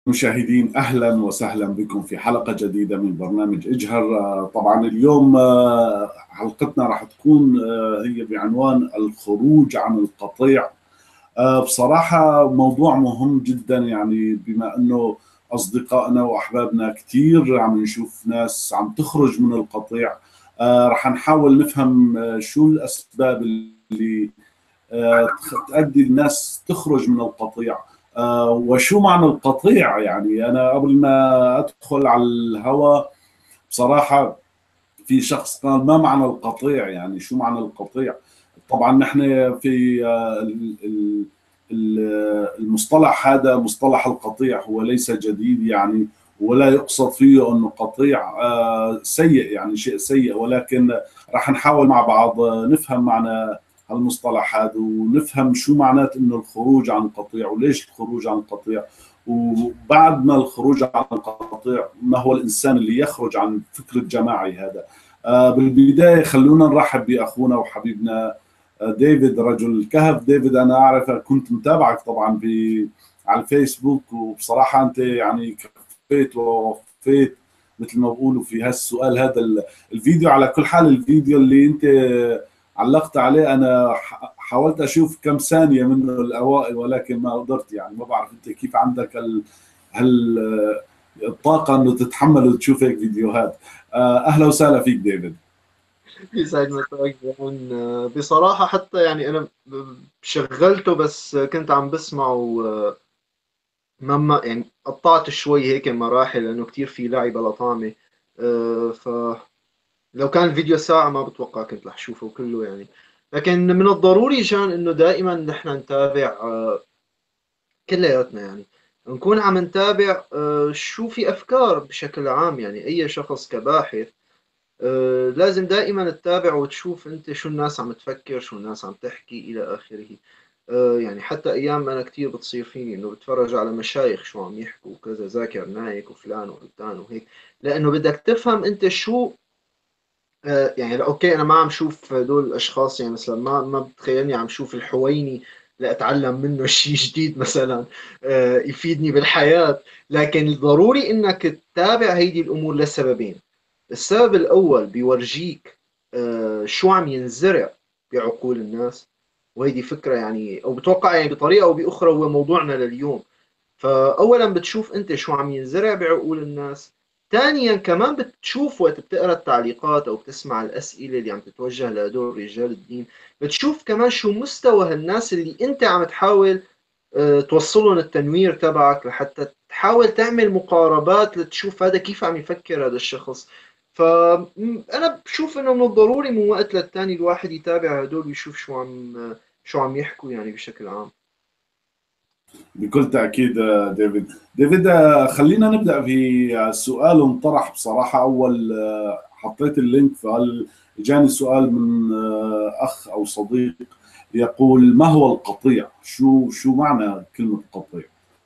مشاهدين، أهلا وسهلا بكم في حلقة جديدة من برنامج اجهر. طبعا اليوم حلقتنا راح تكون هي بعنوان الخروج عن القطيع. بصراحة موضوع مهم جدا، يعني بما أنه أصدقائنا وأحبابنا كثير عم نشوف ناس عم تخرج من القطيع. راح نحاول نفهم شو الأسباب اللي تؤدي الناس تخرج من القطيع. وشو معنى القطيع؟ يعني أنا قبل ما أدخل على الهواء بصراحة في شخص قال ما معنى القطيع، يعني شو معنى القطيع. طبعا نحن في المصطلح هذا، مصطلح القطيع، هو ليس جديد يعني، ولا يقصد فيه انه قطيع سيء، يعني شيء سيء، ولكن راح نحاول مع بعض نفهم معنى المصطلح هذا، ونفهم شو معنات انه الخروج عن القطيع، وليش الخروج عن القطيع. وبعد ما الخروج عن القطيع، ما هو الانسان اللي يخرج عن فكر الجماعي هذا. بالبدايه خلونا نرحب باخونا وحبيبنا ديفيد، رجل الكهف. ديفيد، انا اعرف كنت متابعك طبعا على الفيسبوك، وبصراحه انت يعني كفيت ووفيت مثل ما بقولوا في هالسؤال هذا. الفيديو، على كل حال الفيديو اللي انت علقت عليه، انا حاولت اشوف كم ثانيه منه الاوائل، ولكن ما قدرت. يعني ما بعرف انت كيف عندك هال الطاقه انه تتحمل وتشوف هيك فيديوهات. اهلا وسهلا فيك ديفيد. يسعد مساك جون. بصراحة حتى يعني أنا شغلته بس كنت عم بسمعه. ما يعني قطعت شوي هيك مراحل لأنه كتير في لعب لطامة. فلو كان الفيديو ساعة ما بتوقع كنت رح شوفه كله يعني. لكن من الضروري جان إنه دائما نحن نتابع كلياتنا يعني نكون عم نتابع شو في أفكار بشكل عام. يعني أي شخص كباحث لازم دائما تتابع وتشوف انت شو الناس عم تفكر، شو الناس عم تحكي الى اخره. يعني حتى ايام انا كتير بتصير فيني انه بتفرج على مشايخ شو عم يحكوا وكذا، ذاكر نايك وفلان وعلتان وهيك، لانه بدك تفهم انت شو. يعني اوكي انا ما عم شوف هدول الاشخاص، يعني مثلا ما بتخيلني عم شوف الحويني لاتعلم منه شيء جديد مثلا يفيدني بالحياة. لكن ضروري انك تتابع هيدي الامور لسببين. السبب الأول بيورجيك شو عم ينزرع بعقول الناس، وهيدي فكرة يعني، أو بتوقع يعني بطريقة أو بأخرى هو موضوعنا لليوم. فأولا بتشوف أنت شو عم ينزرع بعقول الناس. ثانيا كمان بتشوف وقت بتقرا التعليقات أو بتسمع الأسئلة اللي عم تتوجه لهدول رجال الدين، بتشوف كمان شو مستوى هالناس اللي أنت عم تحاول توصلهم التنوير تبعك لحتى تحاول تعمل مقاربات لتشوف هذا كيف عم يفكر هذا الشخص. فأنا بشوف إنه من الضروري من وقت للتاني الواحد يتابع هدول ويشوف شو عم يحكوا يعني بشكل عام. بكل تأكيد ديفيد. ديفيد، خلينا نبدأ في سؤال انطرح بصراحة. أول حطيت اللينك، جاني سؤال من أخ أو صديق يقول: ما هو القطيع؟ شو معنى كلمة قطيع؟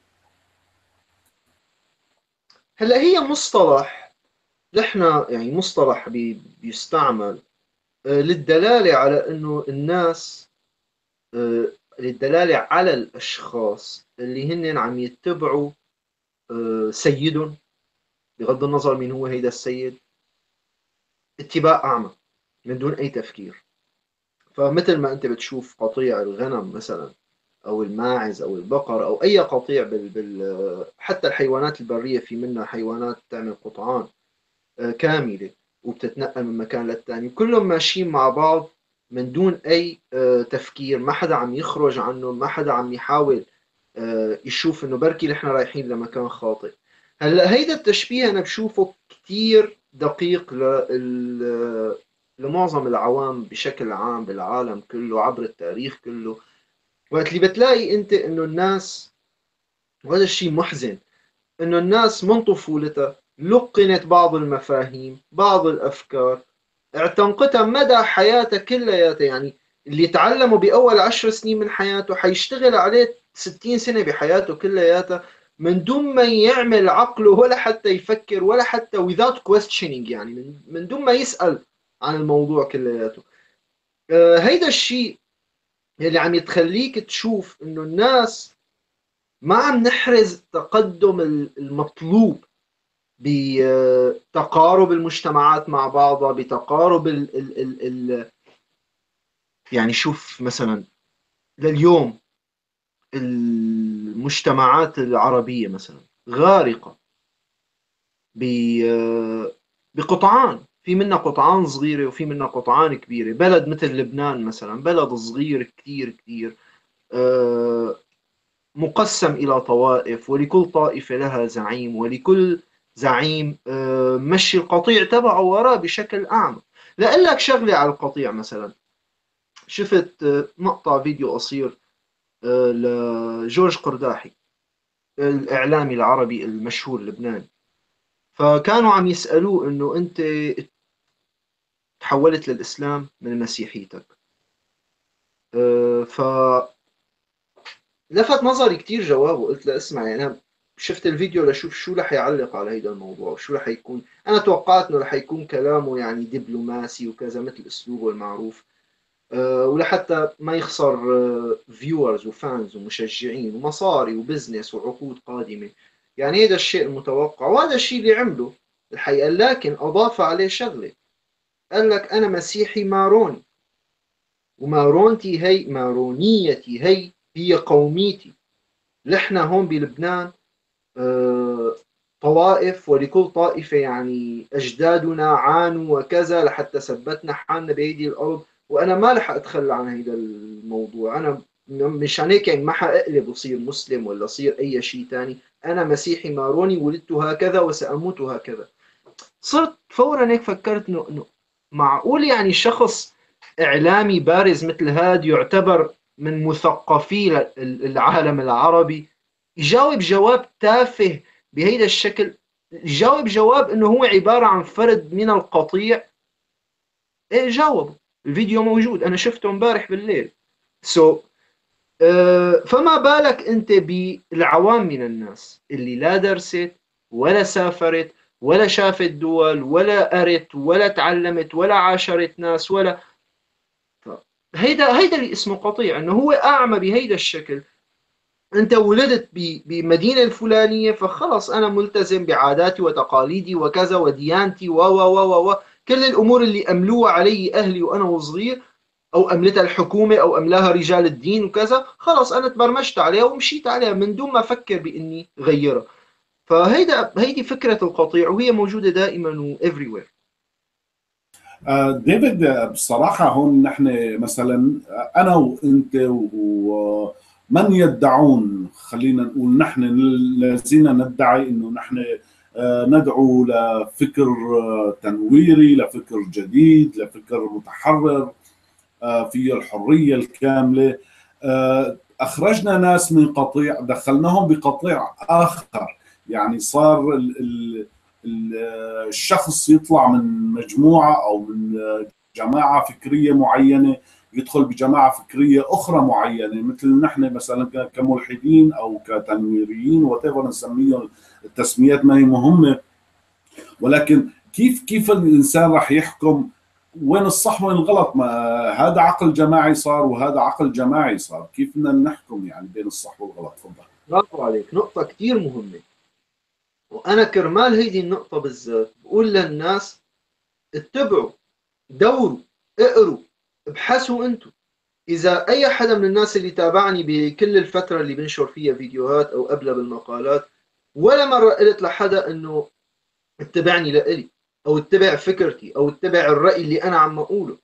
هلا هي مصطلح، نحن يعني مصطلح بيستعمل للدلالة على إنه الناس، للدلالة على الأشخاص اللي هن عم يتبعوا سيدهم، بغض النظر مين هو هيدا السيد، اتباع أعمى من دون أي تفكير. فمثل ما أنت بتشوف قطيع الغنم مثلا، أو الماعز أو البقر أو أي قطيع حتى الحيوانات البرية، في منها حيوانات تعمل قطعان كاملة وبتتنقل من مكان للتاني، كلهم ماشيين مع بعض من دون أي تفكير. ما حدا عم يخرج عنه، ما حدا عم يحاول يشوف إنه بركي نحن رايحين لمكان خاطئ. هلا هيدا التشبيه أنا بشوفه كتير دقيق لمعظم العوام بشكل عام بالعالم كله عبر التاريخ كله. وقت اللي بتلاقي أنت إنه الناس، وهذا الشيء محزن، إنه الناس من طفولتها لقنت بعض المفاهيم بعض الأفكار، اعتنقتها مدى حياتها كلياتها. يعني اللي تعلمه بأول 10 سنين من حياته حيشتغل عليه 60 سنة بحياته كلياتها، من دون ما يعمل عقله ولا حتى يفكر ولا حتى without questioning، يعني من دون ما يسأل عن الموضوع كلياته. هيدا الشيء اللي عم يتخليك تشوف انه الناس ما عم نحرز التقدم المطلوب بتقارب المجتمعات مع بعضها، بتقارب يعني شوف مثلا لليوم المجتمعات العربية مثلا غارقة بقطعان، في منا قطعان صغيرة وفي منا قطعان كبيرة. بلد مثل لبنان مثلا بلد صغير كتير كتير، مقسم إلى طوائف، ولكل طائفة لها زعيم، ولكل زعيم مشي القطيع تبعه وراه بشكل أعمى. لأقول لك شغلة على القطيع مثلا، شفت مقطع فيديو قصير لجورج قرداحي الإعلامي العربي المشهور اللبناني، فكانوا عم يسألوه إنه أنت تحولت للإسلام من مسيحيتك. ف لفت نظري كتير جوابه. قلت له اسمع، يعني أنا شفت الفيديو لشوف شو رح يعلق على هيدا الموضوع وشو رح يكون. أنا توقعت إنه رح يكون كلامه يعني دبلوماسي وكذا مثل أسلوبه المعروف، ولحتى ما يخسر فيورز وفانز ومشجعين ومصاري وبزنس وعقود قادمة. يعني هذا الشيء المتوقع وهذا الشيء اللي عمله الحقيقة. لكن أضاف عليه شغلة، قال لك أنا مسيحي ماروني، ومارونتي هي مارونيتي هي قوميتي. نحن هون بلبنان طوائف، ولكل طائفة يعني أجدادنا عانوا وكذا لحتى ثبتنا حالنا بهيدي الأرض. وأنا ما رح أتخلى عن هيدا الموضوع. أنا مشان هيك يعني ما حأقلب وصير مسلم ولا صير أي شيء تاني. أنا مسيحي ماروني، ولدت هكذا وسأموت هكذا. صرت فورا هيك فكرت إنه معقول يعني شخص إعلامي بارز مثل هاد يعتبر من مثقفي العالم العربي يجاوب جواب تافه بهيدا الشكل؟ يجاوب جواب انه هو عبارة عن فرد من القطيع. ايه جاوب، الفيديو موجود انا شفته امبارح بالليل. سو فما بالك انت بالعوام من الناس اللي لا درست ولا سافرت ولا شافت دول ولا قرت ولا تعلمت ولا عاشرت ناس ولا. هيدا اللي اسمه قطيع، انه هو اعمى بهيدا الشكل. انت ولدت بمدينة الفلانية فخلص انا ملتزم بعاداتي وتقاليدي وكذا وديانتي و كل الامور اللي املوها علي اهلي وانا وصغير، او املتها الحكومة او املاها رجال الدين وكذا، خلص انا تبرمجت عليها ومشيت عليها من دون ما افكر باني غيرها. هيدي فكرة القطيع، وهي موجودة دائما و everywhere. ديفيد، بصراحة هون نحن مثلا أنا وأنت ومن يدعون، خلينا نقول نحن الذين ندعي أنه نحن ندعو لفكر تنويري، لفكر جديد، لفكر متحرر فيه الحرية الكاملة. أخرجنا ناس من قطيع دخلناهم بقطيع آخر. يعني صار الشخص يطلع من مجموعة أو من جماعة فكرية معينة يدخل بجماعة فكرية أخرى معينة، مثل نحن مثلا كملحدين أو كتنويريين وتقدر نسميهم التسميات ما هي مهمة. ولكن كيف الإنسان راح يحكم وين الصح وين الغلط؟ ما هذا عقل جماعي صار وهذا عقل جماعي صار، كيف بدنا نحكم يعني بين الصح والغلط؟ تفضل. برافو عليك، نقطة كتير مهمة. وأنا كرمال هيدي النقطة بالذات بقول للناس اتبعوا، دوروا، اقروا، ابحثوا انتم. اذا اي حدا من الناس اللي تابعني بكل الفترة اللي بنشر فيها فيديوهات او قبلها بالمقالات، ولا مرة قلت لحدا انه اتبعني لإلي او اتبع فكرتي او اتبع الرأي اللي انا عم اقوله.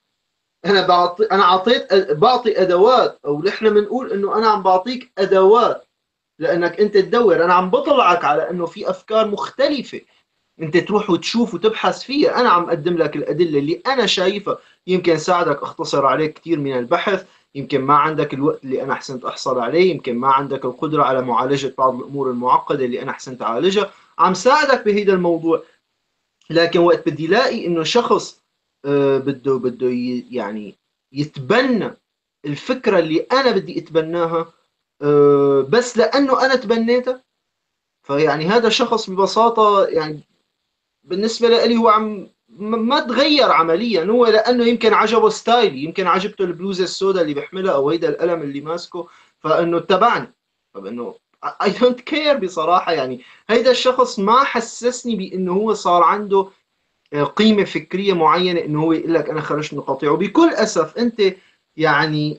بعطي ادوات، او نحن بنقول انه انا عم بعطيك ادوات لانك انت تدور. انا عم بطلعك على انه في افكار مختلفة انت تروح وتشوف وتبحث فيها. انا عم اقدم لك الادله اللي انا شايفها يمكن ساعدك اختصر عليك كثير من البحث. يمكن ما عندك الوقت اللي انا حسنت احصل عليه، يمكن ما عندك القدره على معالجه بعض الامور المعقده اللي انا حسنت اعالجها. عم ساعدك بهذا الموضوع. لكن وقت بدي لاقي انه شخص بده يعني يتبنى الفكره اللي انا بدي اتبناها بس لانه انا تبنيتها، فيعني هذا شخص ببساطه يعني بالنسبة لي هو عم ما تغير عمليا. هو لأنه يمكن عجبه ستايلي، يمكن عجبته البلوزة السوداء اللي بيحملها أو هيدا القلم اللي ماسكه، فإنه اتبعني. طب إنه I don't care بصراحة. يعني هيدا الشخص ما حسسني بأنه هو صار عنده قيمة فكرية معينة انه هو يقول لك انا خرجت من القطيع. وبكل اسف انت يعني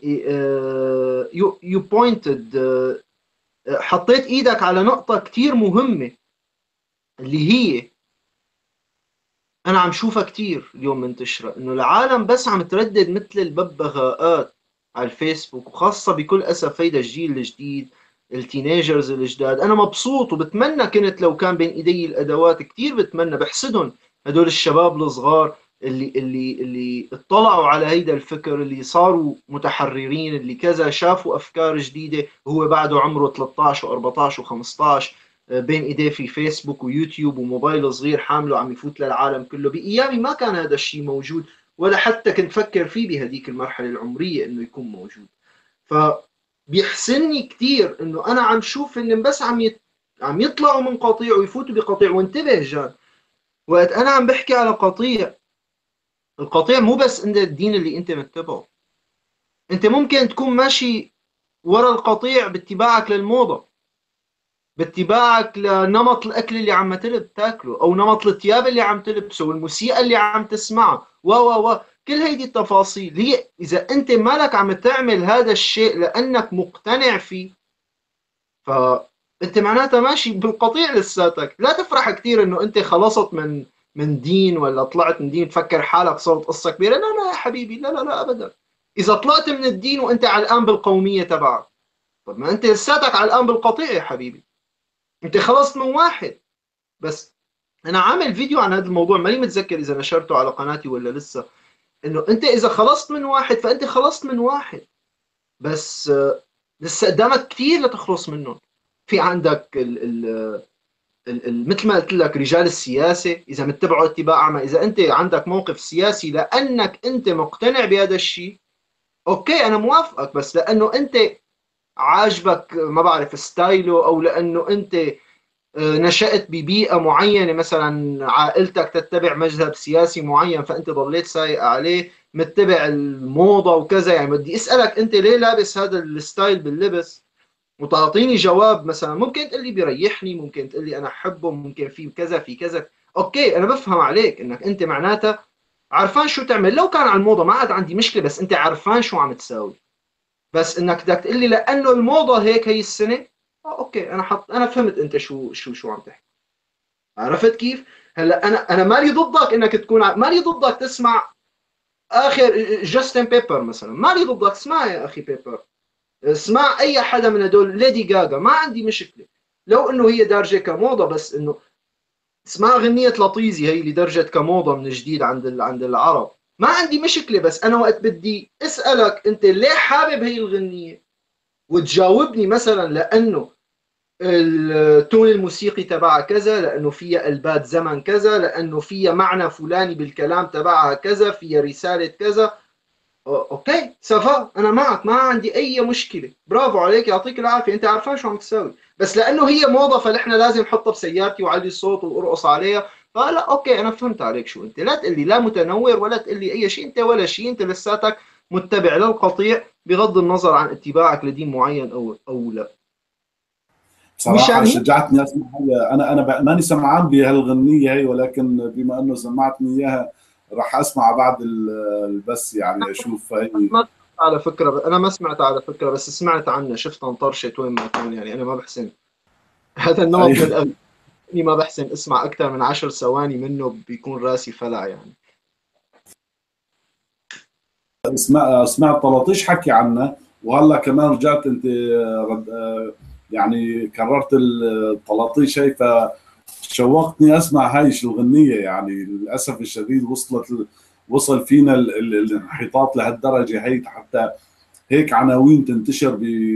you pointed حطيت ايدك على نقطة كتير مهمة، اللي هي انا عم شوفها كتير اليوم منتشرة، انه العالم بس عم تردد مثل الببغاءات على الفيسبوك، وخاصة بكل اسف هيدا الجيل الجديد، التينيجرز الجداد. انا مبسوط وبتمنى كنت لو كان بين ايدي الادوات، كتير بتمنى، بحسدهم هدول الشباب الصغار اللي اطلعوا على هيدا الفكر، اللي صاروا متحررين، اللي كذا شافوا افكار جديدة وهو بعده عمره 13 و14 و15 بين ايديه في فيسبوك ويوتيوب وموبايل صغير حامله عم يفوت للعالم كله. بايامي ما كان هذا الشيء موجود، ولا حتى كنت فكر فيه بهديك المرحلة العمرية انه يكون موجود. فبيحسنني كثير انه انا عم شوف ان بس عم يطلعوا من قطيع ويفوتوا بقطيع. وانتبه جان، وقت انا عم بحكي على قطيع، القطيع مو بس انت الدين اللي انت متبعه، انت ممكن تكون ماشي ورا القطيع باتباعك للموضة، باتباعك لنمط الاكل اللي عم تاكله، او نمط الثياب اللي عم تلبسه، والموسيقى اللي عم تسمعها، و كل هيدي التفاصيل. هي اذا انت مالك عم تعمل هذا الشيء لانك مقتنع فيه، فانت معناتها ماشي بالقطيع لساتك. لا تفرح كثير انه انت خلصت من دين، ولا طلعت من دين تفكر حالك صارت قصة كبيرة. لا لا يا حبيبي، لا لا لا ابدا. اذا طلعت من الدين وانت علقان بالقومية تبعك، طب ما انت لساتك علقان بالقطيع يا حبيبي، انت خلصت من واحد بس. انا عامل فيديو عن هذا الموضوع، ماني متذكر اذا نشرته على قناتي ولا لسه، انه انت اذا خلصت من واحد فانت خلصت من واحد، بس لسه قدامك كثير لتخلص منهم. في عندك مثل ما قلت لك رجال السياسة، إذا متبعوا اتباع أعمى، إذا أنت عندك موقف سياسي لأنك أنت مقتنع بهذا الشيء، أوكي أنا موافقك، بس لأنه أنت عاجبك ما بعرف ستايله، أو لأنه أنت نشأت ببيئة معينة، مثلا عائلتك تتبع مذهب سياسي معين فأنت ضليت سايق عليه، متبع الموضة وكذا. يعني بدي أسألك أنت ليه لابس هذا الستايل باللبس، وتعطيني جواب. مثلا ممكن تقول لي بيريحني، ممكن تقول لي انا احبه، ممكن في كذا في كذا، اوكي انا بفهم عليك انك انت معناتها عارفان شو تعمل. لو كان على الموضه ما عاد عندي مشكله، بس انت عارفان شو عم تساوي. بس انك بدك تقول لي لانه الموضه هيك هي السنه، اوكي انا فهمت انت شو عم تحكي. عرفت كيف؟ هلا انا مالي ضدك انك تكون مالي ضدك تسمع اخر جاستن بيبر مثلا، مالي ضدك اسمع يا اخي بيبر، اسمع اي حدا من هدول، ليدي جاجا، ما عندي مشكله لو انه هي دارجه كموضه. بس انه اسمع غنيه لطيزي هي اللي درجت كموضه من جديد عند العرب، ما عندي مشكله. بس انا وقت بدي اسالك انت ليه حابب هي الغنيه، وتجاوبني مثلا لانه التون الموسيقي تبعها كذا، لانه فيها البات زمن كذا، لانه فيها معنى فلاني بالكلام تبعها كذا، فيها رساله كذا، اوكي سافا، انا معك، ما عندي اي مشكله، برافو عليك يعطيك العافيه، انت عارفان شو عم تساوي. بس لانه هي موضه فنحن لازم نحطها بسيارتي وعلي الصوت وارقص عليها، فلا اوكي انا فهمت عليك شو انت. لا تقول لي لا متنور، ولا تقول لي اي شيء، انت ولا شيء، انت لساتك متبع للقطيع بغض النظر عن اتباعك لدين معين او لا. بصراحة مشان هيك شجعتني اسمع هي. انا ماني سمعان بهالغنية هي، ولكن بما انه سمعتني اياها راح اسمع بعد البث، يعني اشوف هي. ما على فكره، انا ما سمعت على فكره، بس سمعت عنها، شفتها انطرشت وين ما كان. يعني انا ما بحسن هذا أي. النمط من الأغاني، ما بحسن اسمع اكثر من 10 ثواني منه بيكون راسي فلع يعني. سمعت طلطيش حكي عنها، وهلا كمان رجعت انت يعني كررت الطلطيش هي، فشوقتني اسمع هاي شو الغنية. يعني للاسف الشديد وصل فينا الانحطاط لهالدرجة هي، حتى هيك عناوين تنتشر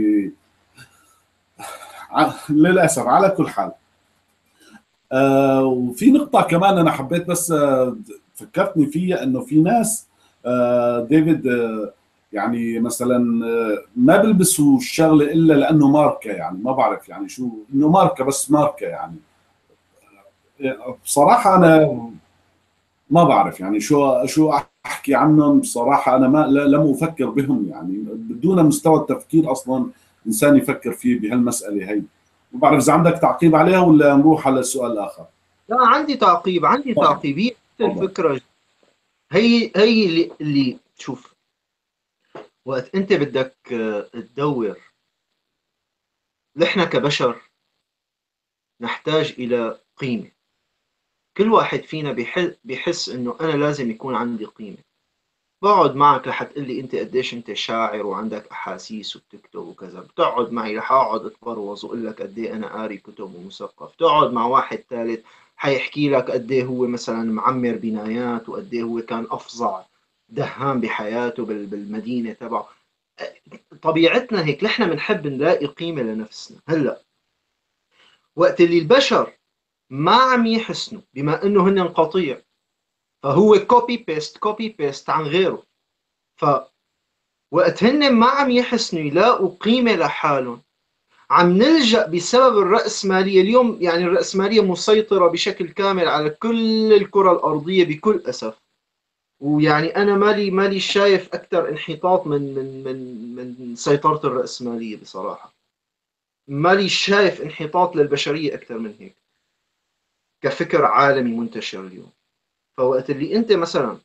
للاسف. على كل حال، وفي نقطة كمان أنا حبيت بس فكرتني فيها، إنه في ناس ديفيد يعني مثلا ما بيلبسوا الشغلة إلا لأنه ماركة. يعني ما بعرف يعني شو إنه ماركة، بس ماركة يعني. بصراحة أنا ما بعرف يعني شو أحكي عنهم. بصراحة أنا ما لم أفكر بهم، يعني بدون مستوى التفكير أصلا إنسان يفكر فيه بهالمسألة هي. ما بعرف اذا عندك تعقيب عليها ولا نروح على السؤال الاخر. لا، عندي تعقيب، عندي طيب تعقيب. هي تفضل. الفكرة هي اللي شوف، وقت انت بدك تدور، نحن كبشر نحتاج الى قيمة. كل واحد فينا بيحس انه انا لازم يكون عندي قيمة. بقعد معك رح تقول لي انت قديش انت شاعر وعندك احاسيس وبتكتب وكذا، بتقعد معي رح اقعد اتبروز واقول لك قد ايه انا قاري كتب ومثقف، تقعد مع واحد ثالث حيحكي لك قد ايه هو مثلا معمر بنايات وقد ايه هو كان افظع دهان بحياته بالمدينة تبعه. طبيعتنا هيك، نحن بنحب نلاقي قيمة لنفسنا. هلا وقت اللي البشر ما عم يحسنوا بما انه هن قطيع، فهو كوبي بيست كوبي بيست عن غيره. فوقت هن ما عم يحسنوا يلاقوا قيمة لحالهم، عم نلجأ بسبب الرأسمالية. اليوم يعني الرأسمالية مسيطرة بشكل كامل على كل الكرة الأرضية بكل أسف. ويعني أنا مالي شايف أكثر انحطاط من سيطرة الرأسمالية بصراحة. مالي شايف انحطاط للبشرية أكثر من هيك كفكر عالمي منتشر اليوم. فوقت اللي أنت مثلا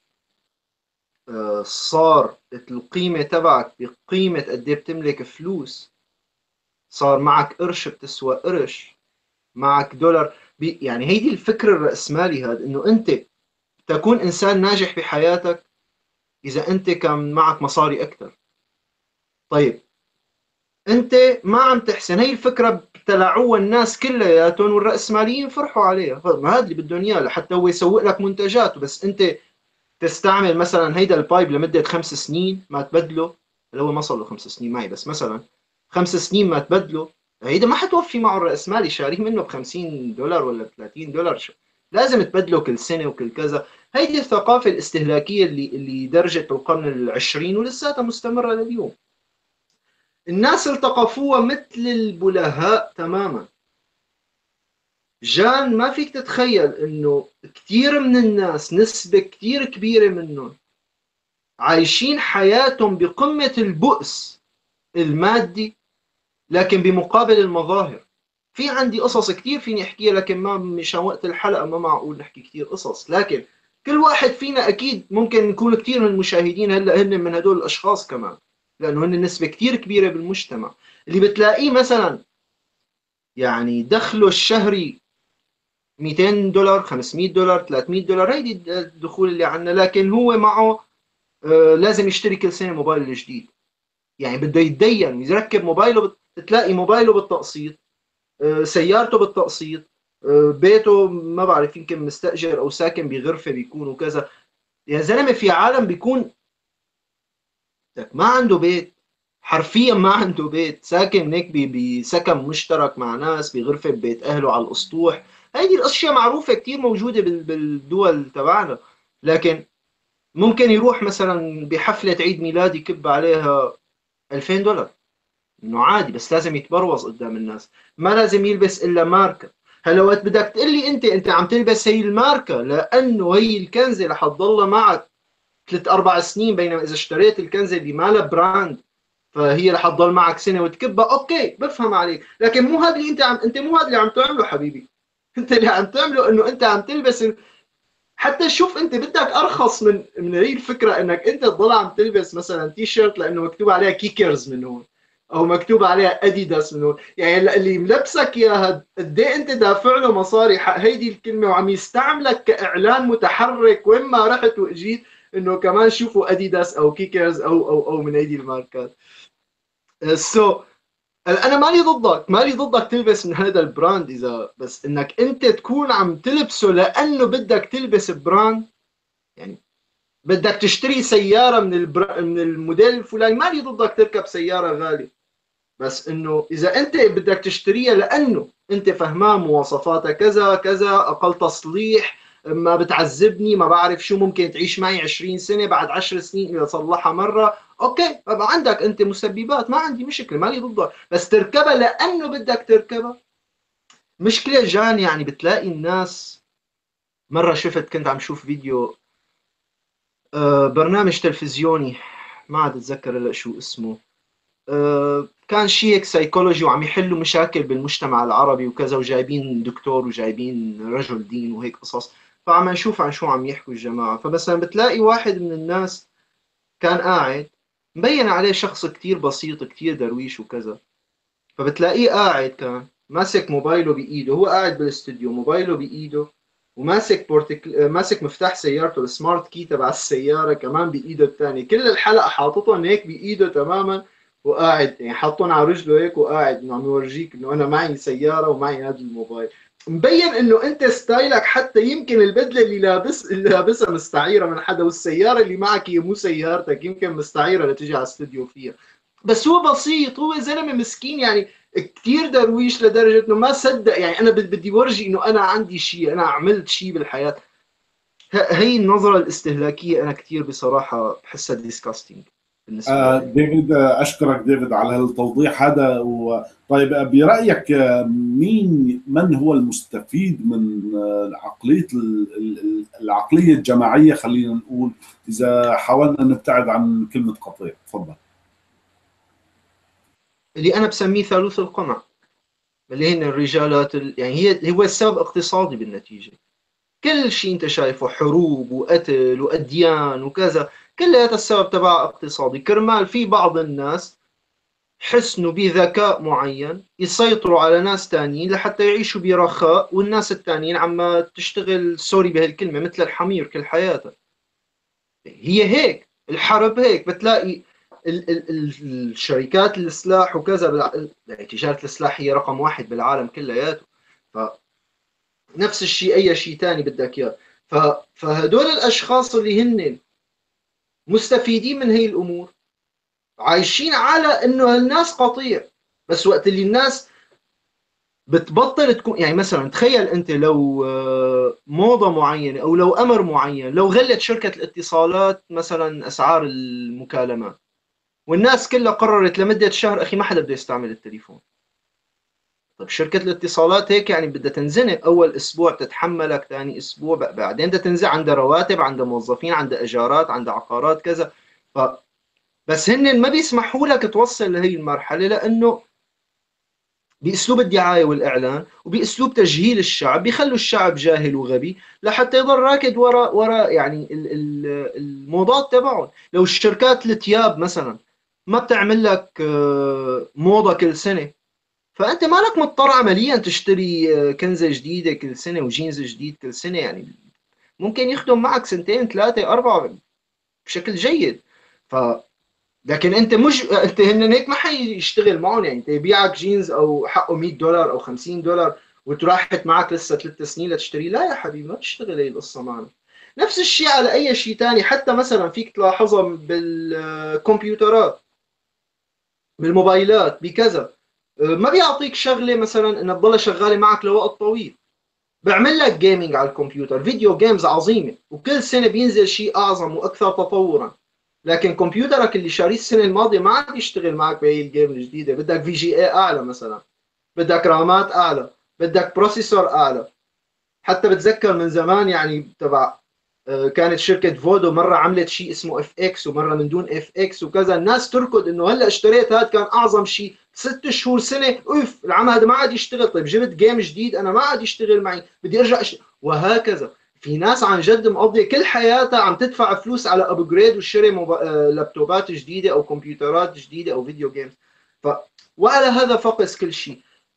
صار القيمة تبعك بقيمة قد ايه بتملك فلوس، صار معك قرش بتسوى قرش، معك دولار يعني هيدي الفكر الرأسمالي هذا، انه انت تكون انسان ناجح بحياتك اذا انت كان معك مصاري اكثر. طيب انت ما عم تحسن، هي الفكرة ابتلعوها الناس كلياتهم والرأسماليين فرحوا عليها. ما هذا اللي بدهم اياه لحتى هو يسوق لك منتجات، بس انت تستعمل مثلا هيدا البايب لمدة 5 سنين ما تبدله. اللي هو ما صار له 5 سنين معي، بس مثلا 5 سنين ما تبدله، هيدا ما حتوفي معه الرأسمالي شاريه منه ب$50 ولا ب$30. لازم تبدله كل سنة وكل كذا. هيدي الثقافة الاستهلاكية اللي درجت بالقرن العشرين ولساتها مستمرة لليوم. الناس التقفوها مثل البلهاء تماما. جان ما فيك تتخيل انه كثير من الناس، نسبة كثير كبيرة منهم عايشين حياتهم بقمة البؤس المادي، لكن بمقابل المظاهر. في عندي قصص كثير فيني احكيها، لكن ما مشان وقت الحلقة ما معقول نحكي كثير قصص. لكن كل واحد فينا اكيد ممكن نكون كثير من المشاهدين هلا هن من هدول الاشخاص كمان، لانه هن نسبة كثير كبيرة بالمجتمع اللي بتلاقيه مثلا يعني دخله الشهري $200 $500 $300. هيدي الدخول اللي عندنا، لكن هو معه لازم يشتري كل سنة موبايل جديد. يعني بده يتدين ويركب موبايله، تلاقي موبايله بالتقسيط، سيارته بالتقسيط، بيته ما بعرف يمكن مستأجر او ساكن بغرفة بيكون وكذا. يا زلمة في عالم بيكون ما عنده بيت، حرفيا ما عنده بيت، ساكن هيك بسكن مشترك مع ناس بغرفة ببيت اهله على الاسطوح. هيدي الاشياء معروفة كتير موجودة بالدول تبعنا. لكن ممكن يروح مثلا بحفلة عيد ميلاد يكب عليها $2000، انه عادي، بس لازم يتبروز قدام الناس، ما لازم يلبس الا ماركه. هلا وقت بدك تقول لي انت عم تلبس هي الماركه لانه هي الكنزه رح تضلها معك 3 4 سنين، بينما اذا اشتريت الكنزه اللي ما لها براند فهي رح تضل معك سنه وتكبها، اوكي بفهم عليك. لكن مو هذا اللي انت مو هذا اللي عم تعمله حبيبي. انت اللي عم تعمله انه انت عم تلبس حتى شوف انت بدك ارخص من هي الفكره انك انت تضل عم تلبس مثلا تي شيرت لانه مكتوب عليها كيكرز من هون، او مكتوب عليها اديداس من هون. يعني اللي ملبسك اياها قد ايه انت دافع له مصاري حق هيدي الكلمه، وعم يستعملك كاعلان متحرك وين ما رحت واجيت، انه كمان شوفوا اديداس او كيكرز او من هيدي الماركات. سو انا مالي ضدك تلبس من هذا البراند، اذا بس انك انت تكون عم تلبسه لانه بدك تلبس براند. يعني بدك تشتري سيارة من الموديل الفلاني، مالي ضدك تركب سيارة غالية، بس انه اذا انت بدك تشتريها لانه انت فهمان مواصفاتها كذا كذا، اقل تصليح، ما بتعذبني، ما بعرف شو، ممكن تعيش معي 20 سنة، بعد 10 سنين اذا صلحها مرة اوكي، طبعا عندك انت مسببات، ما عندي مشكلة، مالي ضدك، بس تركبها لانه بدك تركبها. مشكلة جان يعني بتلاقي الناس. مرة كنت عم شوف فيديو برنامج تلفزيوني، ما عاد اتذكر هلا شو اسمه، كان شيء هيك سايكولوجي وعم يحلوا مشاكل بالمجتمع العربي وكذا، وجايبين دكتور وجايبين رجل دين وهيك قصص. فعم نشوف عن شو عم يحكوا الجماعة. فمثلا بتلاقي واحد من الناس كان قاعد مبين عليه شخص كتير بسيط كتير درويش وكذا، فبتلاقيه قاعد كان ماسك موبايله بإيده، هو قاعد بالاستوديو موبايله بإيده، وماسك ماسك مفتاح سيارته السمارت كي تبع السيارة كمان بإيده الثاني، كل الحلقة حاططهم هيك بإيده تماما، وقاعد يعني حاطهم على رجله هيك وقاعد انه عم يورجيك انه انا معي سيارة ومعي هذا الموبايل. مبين انه انت ستايلك حتى يمكن البدله اللي لابسها مستعيره من حدا، والسياره اللي معك هي مو سيارتك، يمكن مستعيره لتجي على الاستوديو فيها. بس هو بسيط، هو زلمه مسكين يعني كثير درويش لدرجه انه ما صدق يعني انا بدي ورجي انه انا عندي شيء، انا عملت شيء بالحياه. هي النظره الاستهلاكيه انا كثير بصراحه بحسها ديسكاستنج بالنسبه لي. ديفيد، أشكرك ديفيد على هالتوضيح هذا. طيب برأيك من هو المستفيد من العقلية الجماعية، خلينا نقول، إذا حاولنا نبتعد عن كلمة قطيع؟ تفضل. اللي انا بسميه ثالوث القمع، اللي هن الرجالات يعني هو السبب اقتصادي بالنتيجه. كل شيء انت شايفه حروب وقتل واديان وكذا، كلها السبب تبعها اقتصادي. كرمال في بعض الناس حسنوا بذكاء معين يسيطروا على ناس تانيين لحتى يعيشوا برخاء، والناس التانيين عم تشتغل، سوري بهالكلمة، مثل الحمير كل حياتها. هي هيك الحرب، هيك بتلاقي الشركات السلاح وكذا يعني تجارة السلاح هي رقم واحد بالعالم كلياته. نفس الشيء اي شيء ثاني بدك اياه. فهدول الاشخاص اللي هن مستفيدين من هي الامور عايشين على انه الناس قطيع. بس وقت اللي الناس بتبطل تكون، يعني مثلا تخيل انت لو موضة معينة او لو امر معين، لو غلت شركة الاتصالات مثلا اسعار المكالمات، والناس كلها قررت لمدة شهر اخي ما حدا بده يستعمل التليفون. طيب شركة الاتصالات هيك يعني بدها تنزنق، أول أسبوع تتحملك، ثاني أسبوع بعدين بدها تنزل، عندها رواتب، عندها موظفين، عندها إيجارات، عندها عقارات كذا. بس هن ما بيسمحوا لك توصل لهي المرحلة، لأنه بأسلوب الدعاية والإعلان وبأسلوب تجهيل الشعب بيخلوا الشعب جاهل وغبي لحتى يضل راكد وراء يعني الموضات تبعهم. لو الشركات الثياب مثلا ما بتعمل لك موضة كل سنة، فانت مالك مضطر عمليا تشتري كنزه جديده كل سنه وجينز جديد كل سنه، يعني ممكن يخدم معك سنتين ثلاثه اربعه بشكل جيد. ف لكن انت مش انت هن هيك ما حيشتغل معهم، يعني انت يبيعك جينز او حقه $100 او $50 وتراحت معك لسه 3 سنين لتشتري، لا يا حبيبي ما تشتغل هي القصه معنا. نفس الشيء على اي شيء ثاني، حتى مثلا فيك تلاحظها بالكمبيوترات، بالموبايلات، بكذا. ما بيعطيك شغله مثلا انها تضلها شغاله معك لوقت طويل. بعمل لك جيمنج على الكمبيوتر، فيديو جيمز عظيمه، وكل سنه بينزل شيء اعظم واكثر تطورا. لكن كمبيوترك اللي شاريه السنه الماضيه ما عاد يشتغل معك بهي الجيم الجديده. بدك في جي اي اعلى مثلا، بدك رامات اعلى، بدك بروسيسور اعلى. حتى بتذكر من زمان يعني تبع كانت شركة فودو مرة عملت شيء اسمه اف اكس، ومرة من دون اف اكس وكذا. الناس تركض انه هلا اشتريت هذا كان اعظم شيء، 6 شهور سنة اوف العام هذا ما عاد يشتغل، طيب جبت جيم جديد انا ما عاد يشتغل معي بدي ارجع وهكذا. في ناس عن جد مقضية كل حياتها عم تدفع فلوس على ابجريد وشري لابتوبات جديدة او كمبيوترات جديدة او فيديو جيمز. ف وعلى هذا فقس كل شيء.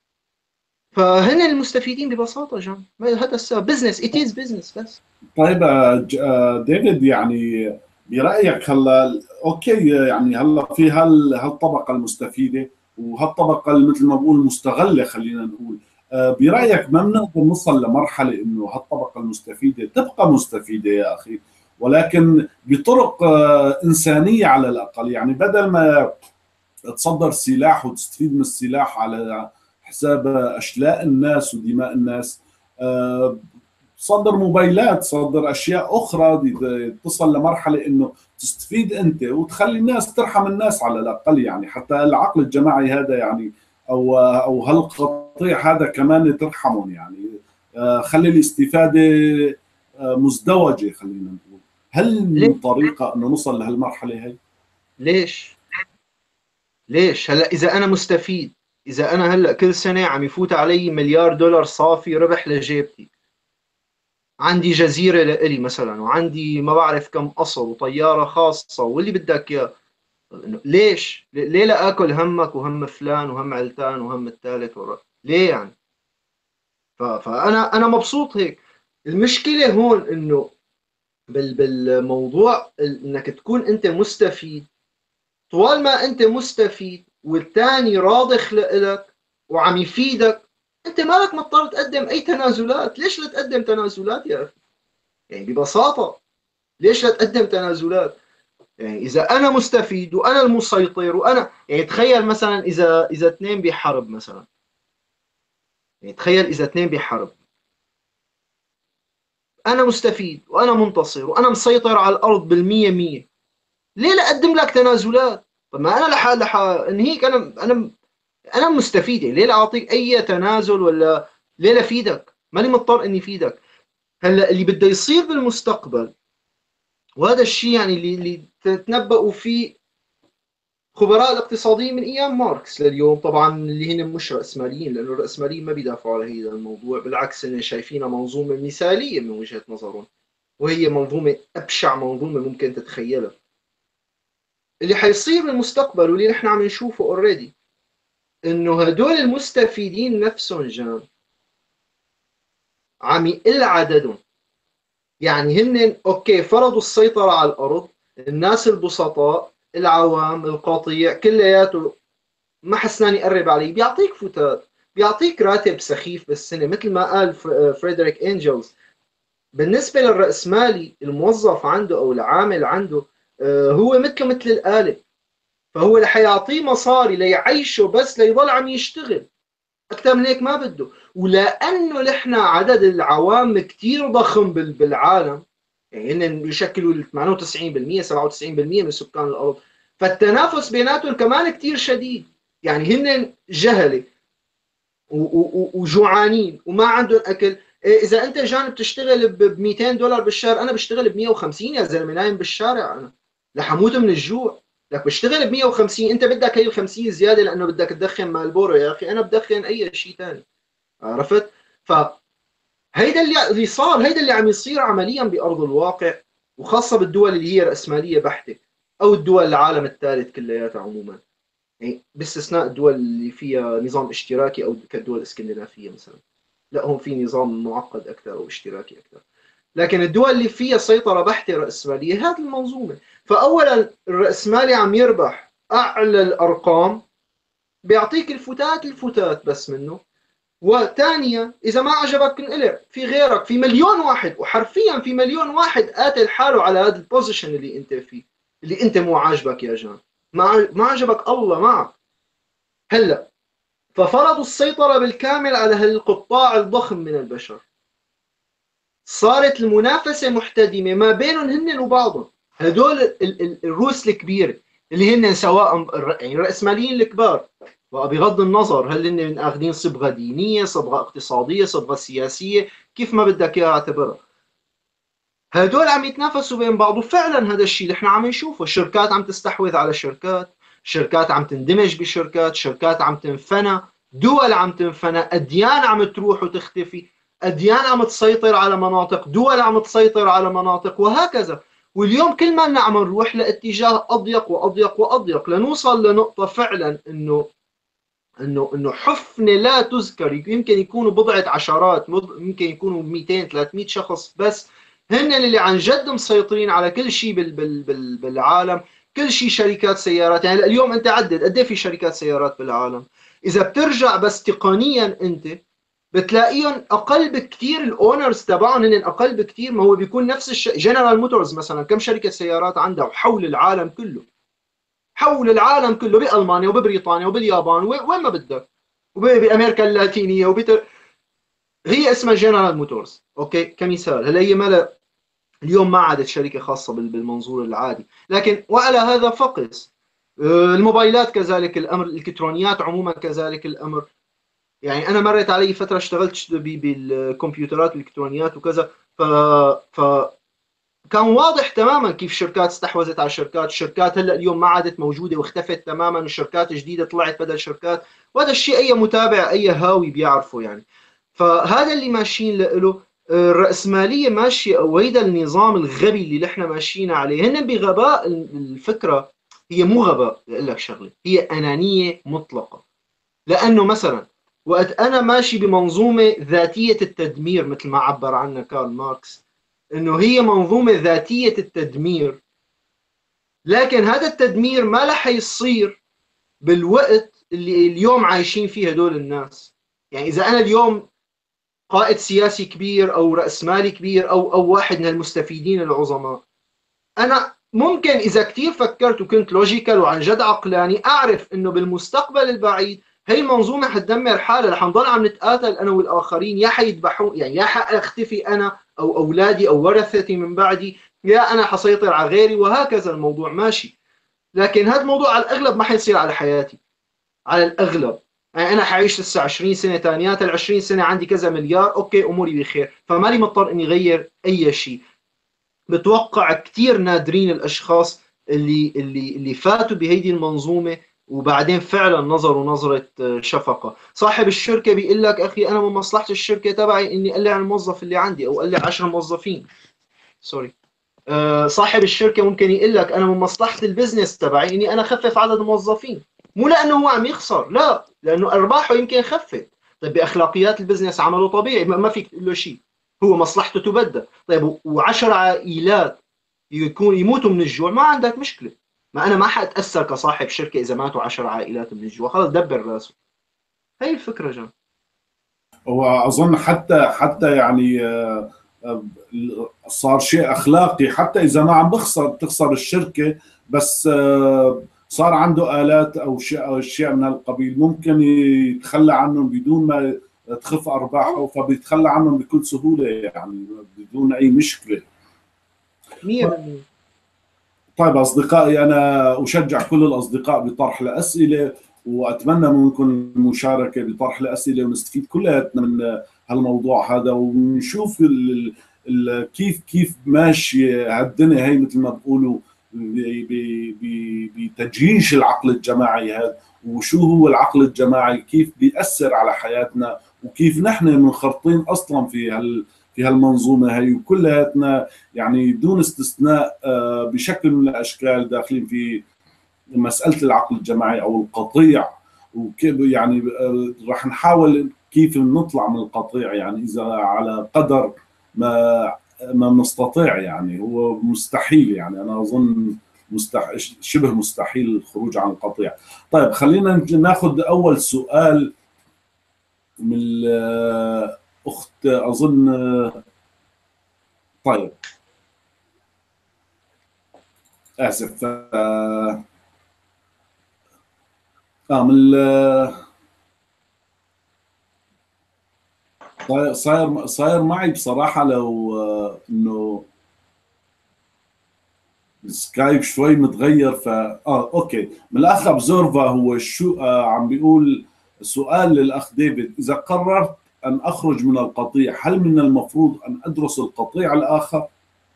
فهن المستفيدين ببساطة جان، هذا السبب. بزنس، ات از بزنس بس. طيب ديفيد، يعني برأيك هلا اوكي، يعني هلا في هالطبقة المستفيدة وهالطبقة اللي مثل ما بقول مستغلة، خلينا نقول. برأيك ما بنقدر نوصل لمرحلة انه هالطبقة المستفيدة تبقى مستفيدة يا اخي، ولكن بطرق إنسانية على الأقل؟ يعني بدل ما تصدر سلاح وتستفيد من السلاح على حساب أشلاء الناس ودماء الناس، صدر موبايلات، صدر اشياء اخرى تصل لمرحله انه تستفيد انت وتخلي الناس، ترحم الناس على الاقل، يعني حتى العقل الجماعي هذا يعني او هالقطيع هذا كمان ترحمهم، يعني خلي الاستفاده مزدوجه، خلينا نقول. هل من طريقه انه نوصل لهالمرحله هي؟ ليش؟ ليش هلا اذا انا مستفيد، اذا انا هلا كل سنه عم يفوت علي مليار دولار صافي ربح لجيبتي، عندي جزيره لإلي مثلا، وعندي ما بعرف كم قصر وطياره خاصه واللي بدك اياه، ليش ليه لا اكل همك وهم فلان وهم علتان وهم الثالث ليه يعني؟ فانا مبسوط هيك. المشكله هون انه بالموضوع انك تكون انت مستفيد، طوال ما انت مستفيد والثاني راضخ لإلك وعم يفيدك، انت مالك مضطر تقدم اي تنازلات. ليش لا تقدم تنازلات يا اخي؟ يعني ببساطة ليش لا تقدم تنازلات؟ يعني اذا انا مستفيد وانا المسيطر وانا، يعني تخيل مثلا اذا اثنين بحرب مثلا، يعني تخيل اذا اثنين بحرب، انا مستفيد وانا منتصر وانا مسيطر على الارض بالمية مية، ليه لا اقدم لك تنازلات؟ طب ما انا لح انهيك، انا مستفيد، يعني ليه لا اعطيك اي تنازل، ولا ليه لا افيدك؟ ماني مضطر اني افيدك. هلا اللي بده يصير بالمستقبل، وهذا الشيء يعني اللي تنبؤوا فيه خبراء الاقتصاديين من ايام ماركس لليوم، طبعا اللي هن مش راسماليين، لانه الراسماليين ما بيدافعوا على هذا الموضوع، بالعكس هن شايفينها منظومه مثاليه من وجهه نظرهم، وهي منظومه ابشع منظومه ممكن تتخيلها. اللي حيصير بالمستقبل واللي نحن عم نشوفه اوريدي، انه هدول المستفيدين نفسهم جان عم يقل عددهم. يعني هن اوكي فرضوا السيطرة على الارض، الناس البسطاء العوام القطيع كلياته ما حسنان يقرب عليه، بيعطيك فتات، بيعطيك راتب سخيف بالسنة، مثل ما قال فريدريك انجلز. بالنسبة للرأسمالي الموظف عنده او العامل عنده هو مثله مثل الآلة، فهو اللي حيعطيه مصاري ليعيشه بس ليضل عم يشتغل، اكثر من هيك ما بده. ولانه نحن عدد العوام كثير ضخم بالعالم، يعني هن بيشكلوا 98% 97% من سكان الارض، فالتنافس بيناتهم كمان كثير شديد. يعني هن جهله وجوعانين وما عندهم اكل. اذا انت جانب بتشتغل ب 200 دولار بالشهر، انا بشتغل ب 150 يا زلمه، نايم بالشارع انا لحموت من الجوع. لك بشتغل ب 150، انت بدك هي ال 50 زياده لانه بدك تدخن مالبورو، يا اخي انا بدخن اي شيء ثاني. عرفت؟ فهيدا اللي صار، هيدا اللي عم يصير عمليا بارض الواقع، وخاصه بالدول اللي هي راسماليه بحته، او الدول العالم الثالث كلياتها عموما، يعني باستثناء الدول اللي فيها نظام اشتراكي او كالدول الاسكندنافيه مثلا، لا هون في نظام معقد اكثر او اشتراكي اكثر. لكن الدول اللي فيها سيطره بحته راسماليه هذه المنظومه. فاولا الراسمالي عم يربح اعلى الارقام، بيعطيك الفتات بس منه. وثانيا اذا ما عجبك انقلع، في غيرك، في مليون واحد، وحرفيا في مليون واحد قاتل حاله على هذا البوزيشن اللي انت فيه، اللي انت مو عاجبك يا جان، ما عجبك الله معك. هلا ففرضوا السيطرة بالكامل على هالقطاع الضخم من البشر، صارت المنافسة محتدمة ما بينهم هن وبعضهم. هدول الروس الكبيرة اللي هن سواء يعني الرأسماليين الكبار، وبغض النظر هل هن اخذين صبغة دينية، صبغة اقتصادية، صبغة سياسية، كيف ما بدك اياها اعتبرها، هدول عم يتنافسوا بين بعض. وفعلا هذا الشيء اللي احنا عم نشوفه، شركات عم تستحوذ على شركات، شركات عم تندمج بشركات، شركات عم تنفنى، دول عم تنفنى، اديان عم تروح وتختفي، اديان عم تسيطر على مناطق، دول عم تسيطر على مناطق، وهكذا. واليوم كل ما عم نروح لاتجاه اضيق واضيق واضيق، لنوصل لنقطة فعلا انه حفنة لا تذكر، يمكن يكونوا بضعة عشرات، يمكن يكونوا 200 300 شخص بس، هن اللي عن جد مسيطرين على كل شيء بالعالم. كل شيء شركات سيارات، يعني اليوم انت عدد قد ايه في شركات سيارات بالعالم، اذا بترجع بس تقنيا انت بتلاقيهم اقل بكثير، الاونرز تبعهم هن اقل بكثير. ما هو بيكون نفس الشيء، جنرال موتورز مثلا كم شركه سيارات عندها وحول العالم كله، حول العالم كله، بالمانيا وببريطانيا وباليابان وين ما بدك، وبامريكا اللاتينيه هي اسمها جنرال موتورز، اوكي كمثال. هلا هي ما اليوم ما عادت شركه خاصه بالمنظور العادي، لكن وعلى هذا فقس الموبايلات كذلك الامر، الالكترونيات عموما كذلك الامر. يعني انا مرت علي فتره اشتغلت بالكمبيوترات والالكترونيات وكذا، ف كان واضح تماما كيف شركات استحوذت على شركات، الشركات هلا اليوم ما عادت موجوده واختفت تماما، والشركات جديده طلعت بدل شركات، وهذا الشيء اي متابع اي هاوي بيعرفه يعني. فهذا اللي ماشيين له. الرأسمالية ماشية، أو هيدا النظام الغبي اللي نحن ماشيين عليه، هن بغباء الفكرة. هي مو غباء، أقول لك شغلة، هي أنانية مطلقة. لأنه مثلا وقت أنا ماشي بمنظومة ذاتية التدمير مثل ما عبر عنها كارل ماركس، إنه هي منظومة ذاتية التدمير، لكن هذا التدمير ما رح يصير بالوقت اللي اليوم عايشين فيه هدول الناس. يعني إذا أنا اليوم قائد سياسي كبير او راس مالي كبير او واحد من المستفيدين العظماء، انا ممكن اذا كثير فكرت وكنت لوجيكال وعن جد عقلاني اعرف انه بالمستقبل البعيد هي المنظومه حتدمر حالها، رح نضل عم نتقاتل انا والاخرين، يا حيذبحون يعني، يا حاختفي انا او اولادي او ورثتي من بعدي، يا انا حسيطر على غيري، وهكذا الموضوع ماشي. لكن هذا الموضوع على الاغلب ما حيصير على حياتي، على الاغلب. يعني انا حعيش لسه 20 سنه ثانيات، ال 20 سنه عندي كذا مليار، اوكي اموري بخير، فمالي مضطر اني اغير اي شيء. بتوقع كثير نادرين الاشخاص اللي فاتوا بهيدي المنظومه وبعدين فعلا نظروا نظره شفقه. صاحب الشركه بيقول لك اخي انا من مصلحه الشركه تبعي اني اقلع الموظف اللي عندي او اقلع 10 موظفين، سوري. صاحب الشركه ممكن يقول لك انا من مصلحه البزنس تبعي اني انا اخفف عدد الموظفين، مو لانه هو عم يخسر، لا، لانه ارباحه يمكن خفت. طيب باخلاقيات البزنس عمله طبيعي، ما فيك تقول له شيء، هو مصلحته تبدى. طيب و10 عائلات يموتوا من الجوع، ما عندك مشكله، ما انا ما حاتاثر كصاحب شركه اذا ماتوا 10 عائلات من الجوع، خلص دبر راسه. هي الفكره جان. واظن حتى يعني صار شيء اخلاقي، حتى اذا ما عم تخسر الشركه، بس صار عنده آلات او اشياء من هالقبيل ممكن يتخلى عنهم بدون ما تخف ارباحه، فبيتخلى عنهم بكل سهوله يعني بدون اي مشكله. 100%. طيب أصدقائي، أنا أشجع كل الأصدقاء بطرح الأسئلة، وأتمنى منكم المشاركة بطرح الأسئلة، ونستفيد كلياتنا من هالموضوع هذا، ونشوف كيف ماشية هالدنيا هي مثل ما بقولوا بتجيش العقل الجماعي هذا، وشو هو العقل الجماعي، كيف بيأثر على حياتنا، وكيف نحن منخرطين أصلا في هالمنظومة هي، وكلياتنا يعني دون استثناء بشكل من الاشكال داخلين في مساله العقل الجماعي او القطيع. وكيف يعني راح نحاول كيف نطلع من القطيع، يعني اذا على قدر ما نستطيع. يعني هو مستحيل، يعني انا اظن شبه مستحيل الخروج عن القطيع. طيب خلينا ناخذ اول سؤال من الاخت اظن. طيب اسف. من صاير معي بصراحه، لو انه السكايب شوي متغير، اوكي. من الاخ ابزورفا هو شو عم بيقول سؤال للاخ ديفيد: اذا قررت ان اخرج من القطيع، هل من المفروض ان ادرس القطيع الاخر؟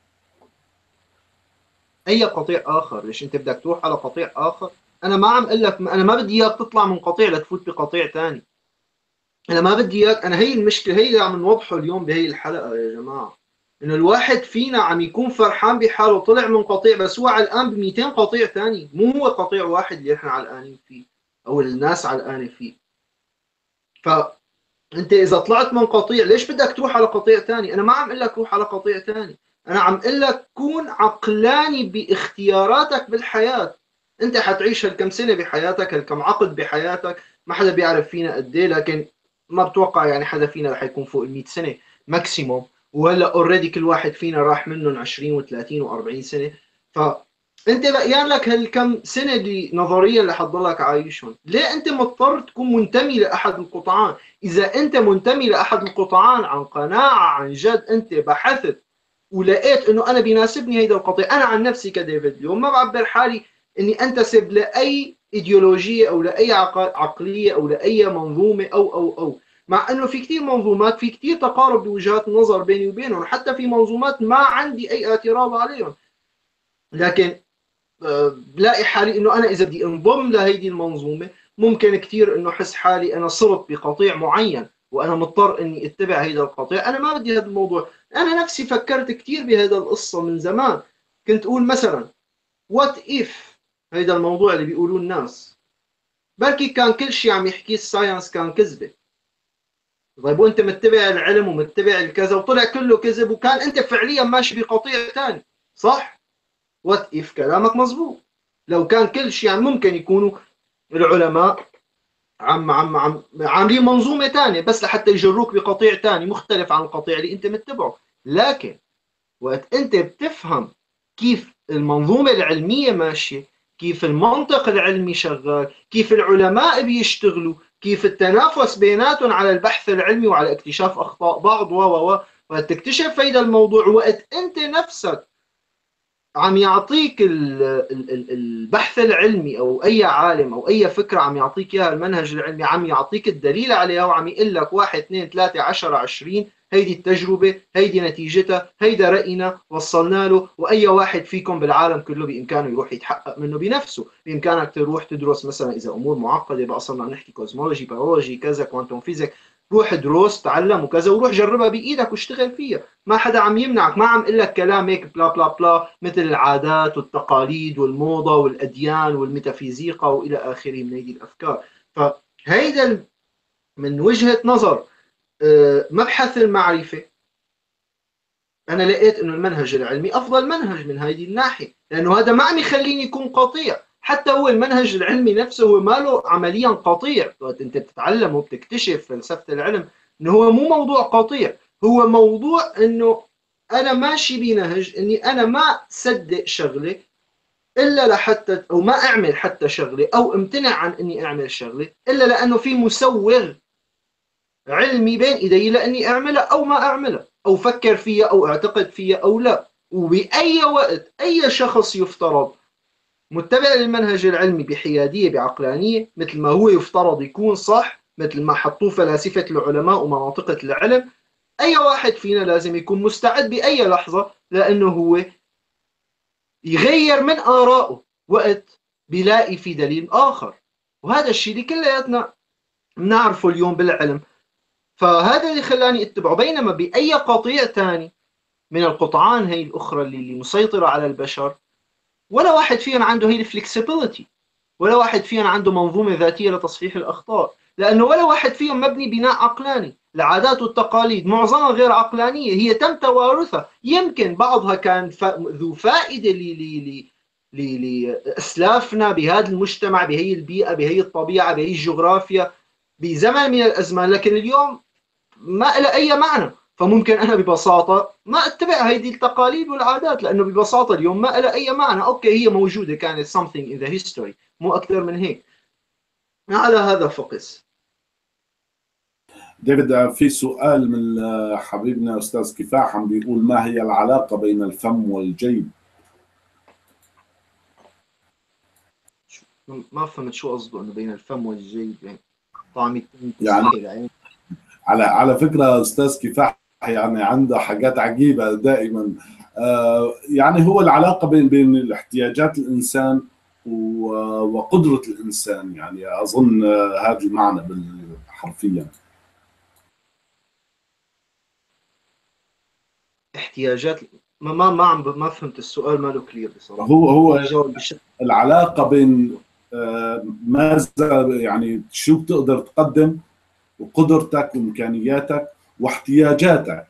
اي قطيع اخر؟ ليش انت بدك تروح على قطيع اخر؟ انا ما عم اقول لك، انا ما بدي اياك تطلع من قطيع لتفوت بقطيع ثاني. انا ما بدي اياك، انا هي المشكله، هي اللي عم نوضحه اليوم بهي الحلقه يا جماعه، انه الواحد فينا عم يكون فرحان بحاله طلع من قطيع، بس هو علقان ب 200 قطيع ثاني، مو هو قطيع واحد اللي احنا علقانين فيه او الناس علقانه فيه. فانت اذا طلعت من قطيع ليش بدك تروح على قطيع ثاني؟ انا ما عم اقول لك روح على قطيع ثاني، انا عم اقول لك كون عقلاني باختياراتك بالحياه. انت حتعيش هالكم سنه بحياتك، هالكم عقد بحياتك، ما حدا بيعرف فينا قد ايه، لكن ما بتوقع يعني حدا فينا رح يكون فوق ال 100 سنه ماكسيموم، وهلا اوريدي كل واحد فينا راح منهم 20 و30 و40 سنه. فانت بقيان لك هالكم سنه اللي نظريا رح تضلك عايشهم، ليه انت مضطر تكون منتمي لاحد القطعان؟ اذا انت منتمي لاحد القطعان عن قناعه عن جد، انت بحثت ولقيت انه انا بيناسبني هيدا القطيع. انا عن نفسي كديفيد اليوم ما بعبر حالي اني انتسب لاي ايديولوجيه او لاي عقليه او لاي منظومه او مع انه في كثير منظومات في كثير تقارب بوجهات النظر بيني وبينهم، حتى في منظومات ما عندي اي اعتراض عليهم، لكن بلاقي حالي انه انا اذا بدي انضم لهيدي المنظومه ممكن كثير انه احس حالي انا صرت بقطيع معين وانا مضطر اني اتبع هيدا القطيع. انا ما بدي هذا الموضوع. انا نفسي فكرت كثير بهذا القصه من زمان. كنت اقول مثلا وات اف هيدا الموضوع اللي بيقولوه الناس، بركي كان كل شيء عم يحكيه الساينس كان كذبه. طيب وانت متبع العلم ومتبع الكذا وطلع كله كذب، وكان انت فعليا ماشي بقطيع ثاني، صح؟ وات اف كلامك مزبوط. لو كان كل شيء يعني ممكن يكونوا العلماء عاملين منظومه ثانيه بس لحتى يجروك بقطيع ثاني مختلف عن القطيع اللي انت متبعه. لكن وقت انت بتفهم كيف المنظومه العلميه ماشيه، كيف المنطق العلمي شغال، كيف العلماء بيشتغلوا، كيف التنافس بيناتهم على البحث العلمي وعلى اكتشاف اخطاء بعض وقت تكتشف هيدا الموضوع، وقت انت نفسك عم يعطيك البحث العلمي او اي عالم او اي فكره عم يعطيك اياها المنهج العلمي، عم يعطيك الدليل عليها وعم يقول لك 1 2 3 10 20 هيدي التجربه، هيدي نتيجتها، هيدا راينا وصلنا له، واي واحد فيكم بالعالم كله بامكانه يروح يتحقق منه بنفسه. بامكانك تروح تدرس مثلا اذا امور معقده بقى صرنا نحكي كوزمولوجي بيولوجي كذا كوانتم فيزيك، روح دروس تعلم وكذا وروح جربها بايدك واشتغل فيها. ما حدا عم يمنعك، ما عم اقول لك كلام هيك بلا بلا بلا مثل العادات والتقاليد والموضه والاديان والميتافيزيقا والى اخره من هذه الافكار. فهيدا من وجهه نظر مبحث المعرفه، انا لقيت انه المنهج العلمي افضل منهج من هذه الناحيه، لانه هذا ما عم يخليني يكون قطيع. حتى هو المنهج العلمي نفسه هو ما له عمليا قطيع. وقت انت بتتعلم وبتكتشف فلسفه العلم انه هو مو موضوع قطيع، هو موضوع انه انا ماشي بنهج اني انا ما صدق شغله الا لحتى، او ما اعمل حتى شغله، او امتنع عن اني اعمل شغله الا لانه في مسوغ علمي بين ايدي لاني اعملها او ما اعملها، او فكر فيها او اعتقد فيها او لا. وباي وقت اي شخص يفترض متبع للمنهج العلمي بحياديه بعقلانيه مثل ما هو يفترض يكون صح، مثل ما حطوه فلاسفه العلماء ومناطق العلم، اي واحد فينا لازم يكون مستعد باي لحظه لانه هو يغير من ارائه وقت بيلاقي في دليل اخر. وهذا الشيء اللي كلياتنا بنعرفه اليوم بالعلم. فهذا اللي خلاني اتبعه. بينما باي قطيع ثاني من القطعان هي الاخرى اللي مسيطره على البشر، ولا واحد فيهم عنده هي الفلكسبيليتي، ولا واحد فيهم عنده منظومه ذاتيه لتصحيح الاخطاء، لانه ولا واحد فيهم مبني بناء عقلاني. العادات والتقاليد معظمها غير عقلانيه، هي تم توارثها، يمكن بعضها كان ذو فائده لاسلافنا بهذا المجتمع بهي البيئه بهي الطبيعه بهي الجغرافيا بزمن من الازمان، لكن اليوم ما لها اي معنى. فممكن انا ببساطه ما اتبع هيدي التقاليد والعادات لانه ببساطه اليوم ما لها اي معنى. اوكي هي موجوده كانت something in the history، مو اكثر من هيك. على هذا فقس. ديفيد، في سؤال من حبيبنا استاذ كفاح عم بيقول ما هي العلاقه بين الفم والجيب؟ ما فهمت شو قصده انه بين الفم والجيب، يعني طعم يعني تسخي العين. على فكره استاذ كفاح يعني عنده حاجات عجيبه دائما. يعني هو العلاقه بين احتياجات الانسان وقدره الانسان، يعني اظن هذا المعنى حرفيا. احتياجات ما فهمت السؤال، ما له كلير بصراحه. هو فيني جاوب بشكل. العلاقه بين ماذا يعني شو بتقدر تقدم، وقدرتك وامكانياتك واحتياجاتك.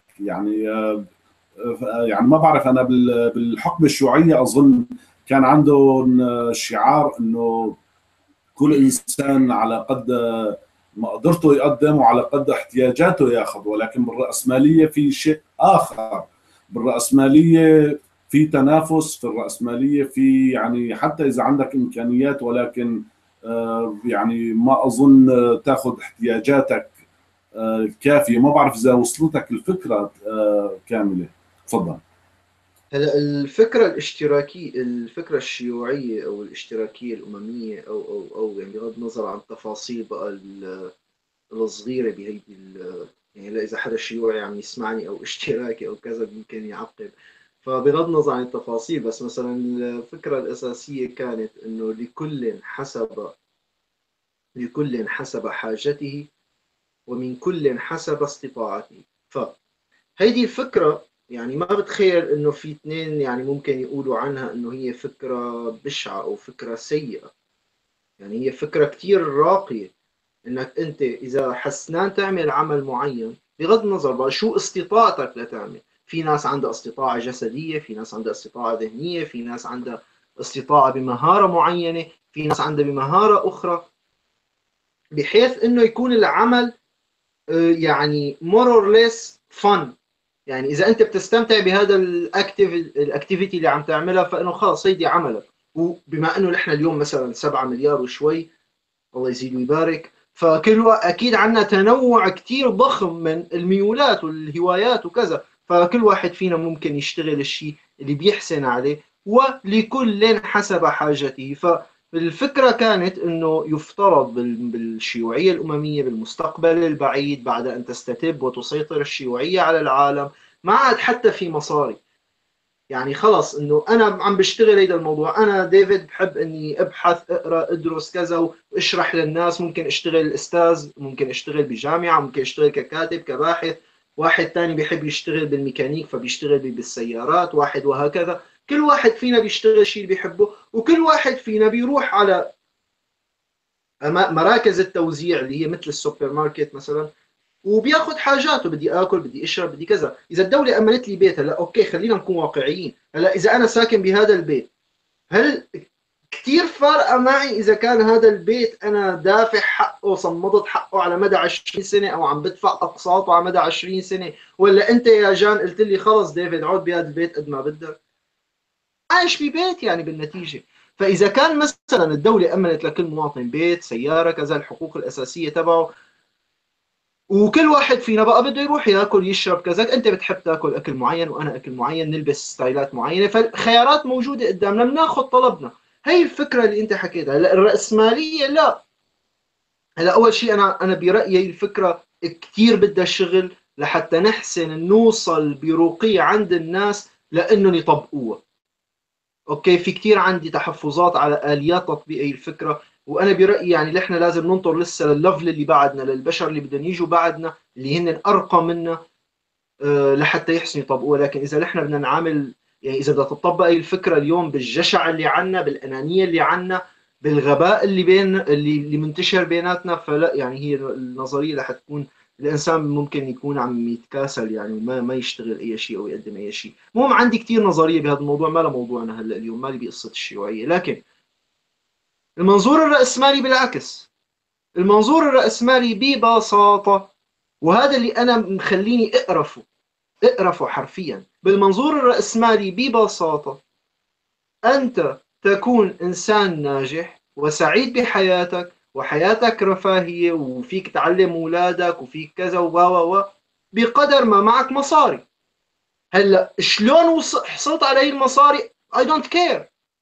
يعني ما بعرف، انا بالحقبه الشيوعيه اظن كان عندهم شعار انه كل انسان على قد مقدرته يقدم وعلى قد احتياجاته ياخذ. ولكن بالرأسمالية في شيء آخر. بالرأسمالية في تنافس، في الرأسمالية في يعني حتى إذا عندك إمكانيات ولكن يعني ما أظن تاخذ احتياجاتك الكافية. ما بعرف إذا وصلتك الفكرة كاملة. تفضل. هلا الفكرة الاشتراكية، الفكرة الشيوعية أو الاشتراكية الأممية أو يعني بغض النظر عن تفاصيل بقى الصغيرة بهيدي يعني إذا حدا شيوعي عم يسمعني أو اشتراكي أو كذا ممكن يعقب. فبغض النظر عن التفاصيل، بس مثلا الفكرة الأساسية كانت إنه لكل حسب حاجته، ومن كل حسب استطاعته. فهيدي الفكرة يعني ما بتخيل إنه في اثنين يعني ممكن يقولوا عنها إنه هي فكرة بشعة أو فكرة سيئة. يعني هي فكرة كتير راقية، انك انت اذا حسنان تعمل عمل معين بغض النظر بقى شو استطاعتك لتعمل. في ناس عندها استطاعة جسدية، في ناس عندها استطاعة ذهنية، في ناس عندها استطاعة بمهارة معينة، في ناس عندها بمهارة أخرى، بحيث إنه يكون العمل يعني more or less fun. يعني إذا أنت بتستمتع بهذا الأكتيفيتي اللي عم تعملها فإنه خلص هيدي عملك. وبما إنه نحن اليوم مثلا 7 مليار وشوي، الله يزيد ويبارك، اكيد عندنا تنوع كتير ضخم من الميولات والهوايات وكذا، فكل واحد فينا ممكن يشتغل الشيء اللي بيحسن عليه، ولكل حسب حاجته. فالفكرة كانت انه يفترض بالشيوعية الأممية بالمستقبل البعيد بعد ان تستتب وتسيطر الشيوعية على العالم، ما عاد حتى في مصاري. يعني خلص انه انا عم بشتغل هيدا الموضوع، انا ديفيد بحب اني ابحث اقرا ادرس كذا واشرح للناس، ممكن اشتغل استاذ، ممكن اشتغل بجامعه، ممكن اشتغل ككاتب كباحث، واحد تاني بيحب يشتغل بالميكانيك فبيشتغل بالسيارات، واحد وهكذا. كل واحد فينا بيشتغل الشيء اللي بيحبه، وكل واحد فينا بيروح على مراكز التوزيع اللي هي مثل السوبر ماركت مثلا، وبياخذ حاجاته، بدي اكل، بدي اشرب، بدي كذا. اذا الدوله امنت لي بيت، هلا اوكي خلينا نكون واقعيين، هلا اذا انا ساكن بهذا البيت، هل كثير فارقه معي اذا كان هذا البيت انا دافع حقه، صمدت حقه على مدى 20 سنه، او عم بدفع اقساطه على مدى 20 سنه، ولا انت يا جان قلت لي خلص ديفيد عود بهذا البيت قد ما بدك، عايش ببيت يعني بالنتيجه. فاذا كان مثلا الدوله امنت لكل مواطن بيت، سياره، كذا، الحقوق الاساسيه تبعه، وكل واحد فينا بقى بده يروح ياكل يشرب كذا، انت بتحب تاكل اكل معين وانا اكل معين، نلبس ستايلات معينه، فالخيارات موجوده قدامنا، بناخذ طلبنا. هي الفكره اللي انت حكيتها. هلا الراسماليه لا. هلا اول شيء انا برايي الفكره كثير بدها شغل لحتى نحسن نوصل برقي عند الناس لانهم يطبقوها. اوكي، في كثير عندي تحفظات على اليات تطبيق هي الفكره، وانا برايي يعني نحن لازم ننطر لسه للليفل اللي بعدنا، للبشر اللي بدهم يجوا بعدنا اللي هن ارقى منا، لحتى يحسنوا يطبقوها. لكن اذا نحن بدنا نعامل، يعني اذا بدها تطبق هي الفكره اليوم بالجشع اللي عنا، بالانانيه اللي عنا، بالغباء اللي اللي منتشر بيناتنا، فلا. يعني هي النظريه رح تكون الانسان ممكن يكون عم يتكاسل، يعني ما يشتغل اي شيء او يقدم اي شيء. المهم عندي كثير نظريه بهذا الموضوع، ما له موضوعنا هلا اليوم، مالي بقصه الشيوعيه. لكن المنظور الراسمالي بالعكس، المنظور الراسمالي ببساطه، وهذا اللي انا مخليني اقرفه حرفيا. بالمنظور الرأسمالي ببساطة، أنت تكون إنسان ناجح وسعيد بحياتك، وحياتك رفاهية، وفيك تعلم أولادك، وفيك كذا و بقدر ما معك مصاري. هلا شلون حصلت على هي المصاري I don't care.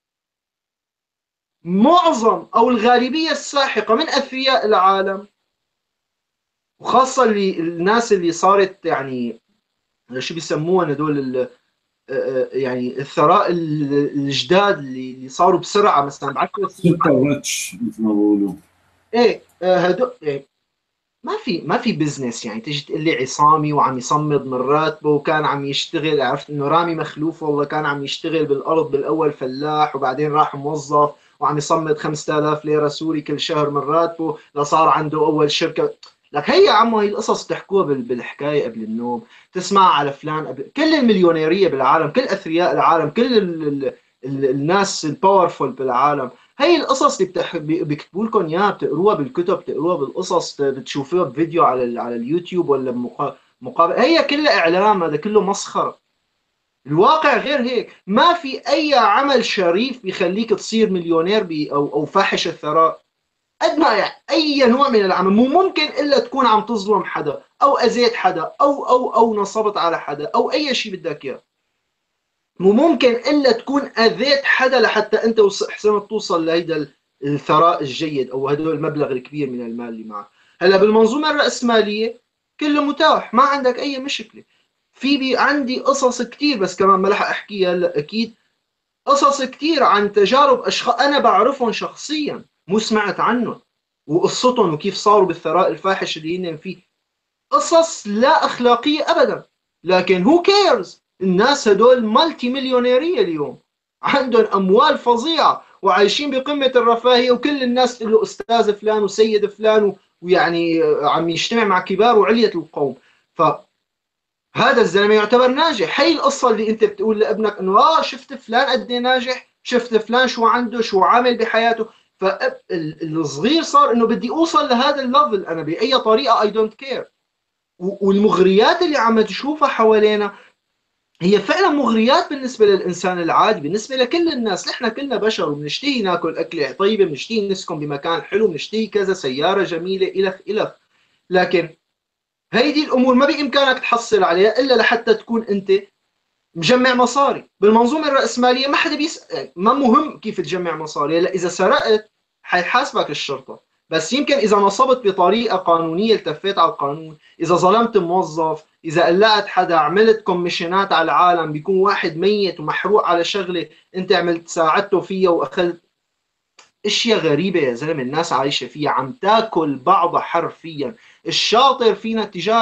معظم أو الغالبية الساحقة من أثرياء العالم، وخاصة الناس اللي صارت يعني شو بيسموها هدول يعني الثراء الجداد اللي صاروا بسرعه مثلا ب 10 سنين. سوبر ريتش مثل ما بقولوا. ايه هدول إيه، ما في بزنس يعني تيجي تقول لي عصامي وعم يصمد من راتبه وكان عم يشتغل. عرفت انه رامي مخلوف والله كان عم يشتغل بالارض بالاول فلاح، وبعدين راح موظف وعم يصمد 5000 ليره سوري كل شهر من راتبه لصار عنده اول شركه. لك هي يا عمو هي القصص تحكوها بالحكايه قبل النوم، تسمع على فلان قبل كل المليونيريه بالعالم، كل اثرياء العالم، كل الناس الباورفول بالعالم. هي القصص اللي بيكتبوا لكم اياها، بتقروها بالكتب، بتقروها بالقصص، بتشوفوها بفيديو على اليوتيوب ولا مقابل، هي كلها اعلام، هذا كله مسخره. الواقع غير هيك. ما في اي عمل شريف بيخليك تصير مليونير او فاحش الثراء. قد ما يعني اي نوع من العمل مو ممكن الا تكون عم تظلم حدا، او اذيت حدا، او نصبت على حدا، او اي شيء بدك اياه. مو ممكن الا تكون اذيت حدا لحتى انت حسنت توصل لهيدا الثراء الجيد او هدول المبلغ الكبير من المال اللي معك. هلا بالمنظومه الراسماليه كله متاح، ما عندك اي مشكله. عندي قصص كثير، بس كمان ما رح احكيها هلا اكيد. قصص كثير عن تجارب اشخاص انا بعرفهم شخصيا، مو سمعت عنهم، وقصتهم وكيف صاروا بالثراء الفاحش اللي هن فيه. قصص لا اخلاقيه ابدا، لكن هو كيرز؟ الناس هدول مالتي مليونيريه اليوم، عندهم اموال فظيعه وعايشين بقمه الرفاهيه، وكل الناس تقول له استاذ فلان وسيد فلان، ويعني عم يجتمع مع كبار وعليه القوم. فهذا الزلمه يعتبر ناجح. هي القصه اللي انت بتقول لابنك انه شفت فلان قد ايه ناجح، شفت فلان شو عنده، شو عامل بحياته. فالصغير صار انه بدي اوصل لهذا الليفل انا باي طريقه، اي دونت كير. والمغريات اللي عم تشوفها حوالينا هي فعلا مغريات بالنسبة للإنسان العادي، بالنسبة لكل الناس. نحن كلنا بشر وبنشتهي ناكل أكلة طيبة، بنشتهي نسكن بمكان حلو، بنشتهي كذا سيارة جميلة إلخ إلخ. لكن هيدي الأمور ما بإمكانك تحصل عليها إلا لحتى تكون أنت مجمع مصاري. بالمنظومة الرأسمالية ما حدا بيسأل، ما مهم كيف تجمع مصاري. لا، إذا سرقت حيحاسبك الشرطة، بس يمكن إذا نصبت بطريقة قانونية، التفيت على القانون، إذا ظلمت موظف، إذا قلقت حدا، عملت كوميشنات على العالم، بيكون واحد ميت ومحروق على شغلة أنت عملت ساعدته فيها وأخذت. اشياء غريبة يا زلمة الناس عايشة فيها، عم تاكل بعضها حرفيا. الشاطر فينا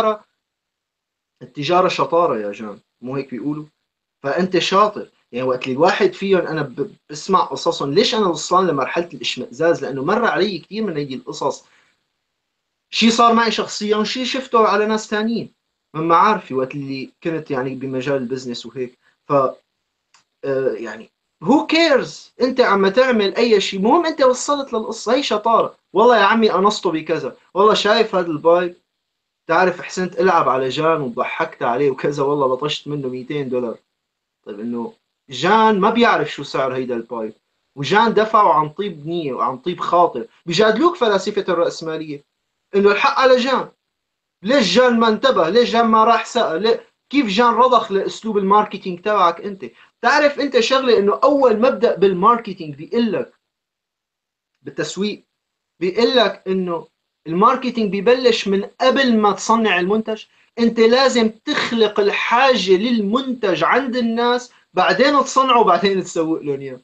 التجارة شطارة يا جان، مو هيك بيقولوا؟ فانت شاطر يعني. وقت اللي الواحد فيهم انا بسمع قصصهم، ليش انا وصلان لمرحله الاشمئزاز؟ لانه مر علي كثير من هيدي القصص، شيء صار معي شخصيا وشيء شفته على ناس ثانيين من معارفي وقت اللي كنت يعني بمجال البزنس وهيك. ف يعني هو كيرز انت عم تعمل اي شيء، مهم انت وصلت للقصه. هي شطاره. والله يا عمي قنصته بكذا، والله شايف هذا البايب، تعرف حسنت العب على جان وضحكت عليه وكذا، والله بطشت منه $200. طيب انه جان ما بيعرف شو سعر هيدا البايب، وجان دفعوا عن طيب نية وعن طيب خاطر. بيجادلوك فلاسفة الرأسمالية انه الحق على جان. ليش جان ما انتبه؟ ليش جان ما راح سأل؟ كيف جان رضخ لاسلوب الماركتينج تبعك انت؟ تعرف انت شغله، انه اول مبدأ بالماركتينج بيقول لك، بالتسويق بيقول لك انه الماركتينج بيبلش من قبل ما تصنع المنتج. انت لازم تخلق الحاجة للمنتج عند الناس، بعدين تصنعه وبعدين تسوق لهم اياه.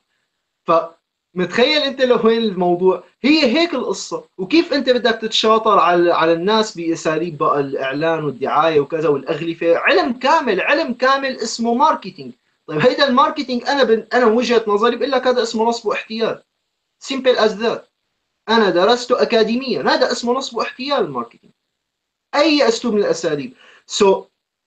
فمتخيل انت لوين الموضوع؟ هي هيك القصة. وكيف انت بدك تتشاطر على الناس باساليب بقى الاعلان والدعاية وكذا والاغلفة. علم كامل، علم كامل اسمه ماركتينج. طيب هيدا الماركتينج انا من وجهة نظري بقول لك هذا اسمه نصب واحتيال. simple as that. انا درسته اكاديميا، هذا اسمه نصب واحتيال الماركتينج، اي اسلوب من الاساليب. سو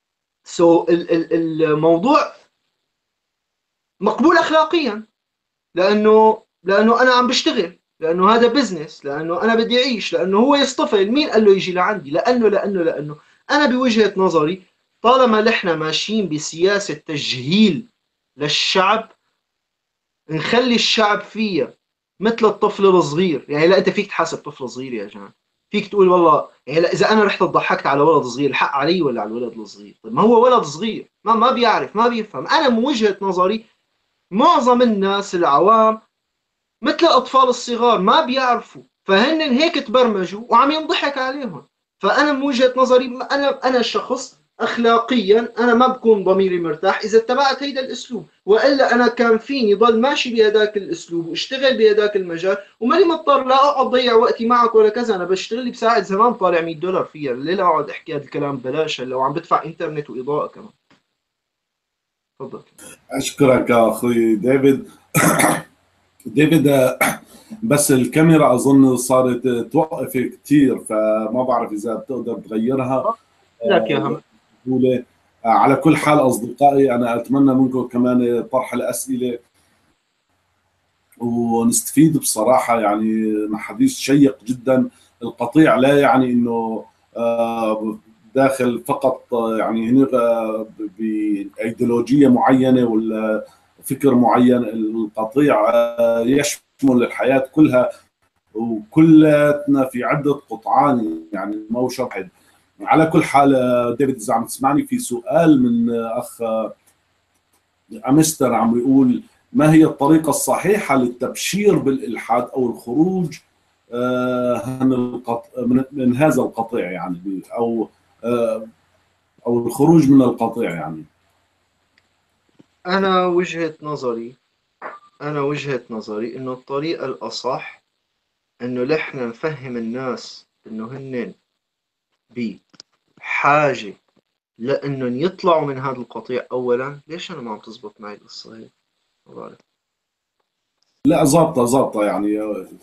الموضوع مقبول اخلاقيا، لانه انا عم بشتغل، لانه هذا بزنس، لانه انا بدي اعيش، لانه هو يصطفل. مين قال له يجي لعندي؟ لانه انا بوجهة نظري طالما نحن ماشيين بسياسة تجهيل للشعب، نخلي الشعب فيها مثل الطفل الصغير. يعني لا، انت فيك تحاسب طفل صغير يا جماعه، فيك تقول والله يعني لا، اذا انا رحت ضحكت على ولد صغير الحق علي ولا على الولد الصغير؟ طيب ما هو ولد صغير، ما بيعرف، ما بيفهم. انا من وجهة نظري معظم الناس العوام مثل الاطفال الصغار ما بيعرفوا، فهن هيك تبرمجوا وعم ينضحك عليهم. فانا من وجهة نظري انا شخص اخلاقيا انا ما بكون ضميري مرتاح اذا اتبعت هيدا الاسلوب، والا انا كان فيني ضل ماشي بهداك الاسلوب واشتغل بهداك المجال وماني مضطر لا اقعد ضيع وقتي معك ولا كذا. انا بشتغل لي بساعد زمان طالع $100 فيها، ليه لا اقعد احكي هذا الكلام ببلاش هلا وعم بدفع انترنت واضاءه كمان. تفضل. اشكرك يا اخوي ديفيد. ديفيد، بس الكاميرا اظن صارت توقف كثير، فما بعرف اذا بتقدر تغيرها. لك يا هم. على كل حال اصدقائي، انا اتمنى منكم كمان طرح الاسئله ونستفيد بصراحه. يعني حديث شيق جدا. القطيع لا يعني انه داخل فقط يعني هنا بايديولوجيه معينه ولا فكر معين. القطيع يشمل الحياه كلها، وكلنا في عده قطعان، يعني ما هو شرط واحد. على كل حال ديفيد، اذا عم تسمعني، في سؤال من اخ امستر عم يقول: ما هي الطريقه الصحيحه للتبشير بالالحاد او الخروج من هذا القطيع يعني، او الخروج من القطيع يعني. أنا وجهة نظري أنا وجهة نظري إنه الطريقة الأصح إنه نحن نفهم الناس إنه هن بحاجة لإنهم يطلعوا من هذا القطيع أولا. ليش أنا ما عم تزبط معي القصة هي؟ ما بعرف. لا، ظابطه يعني.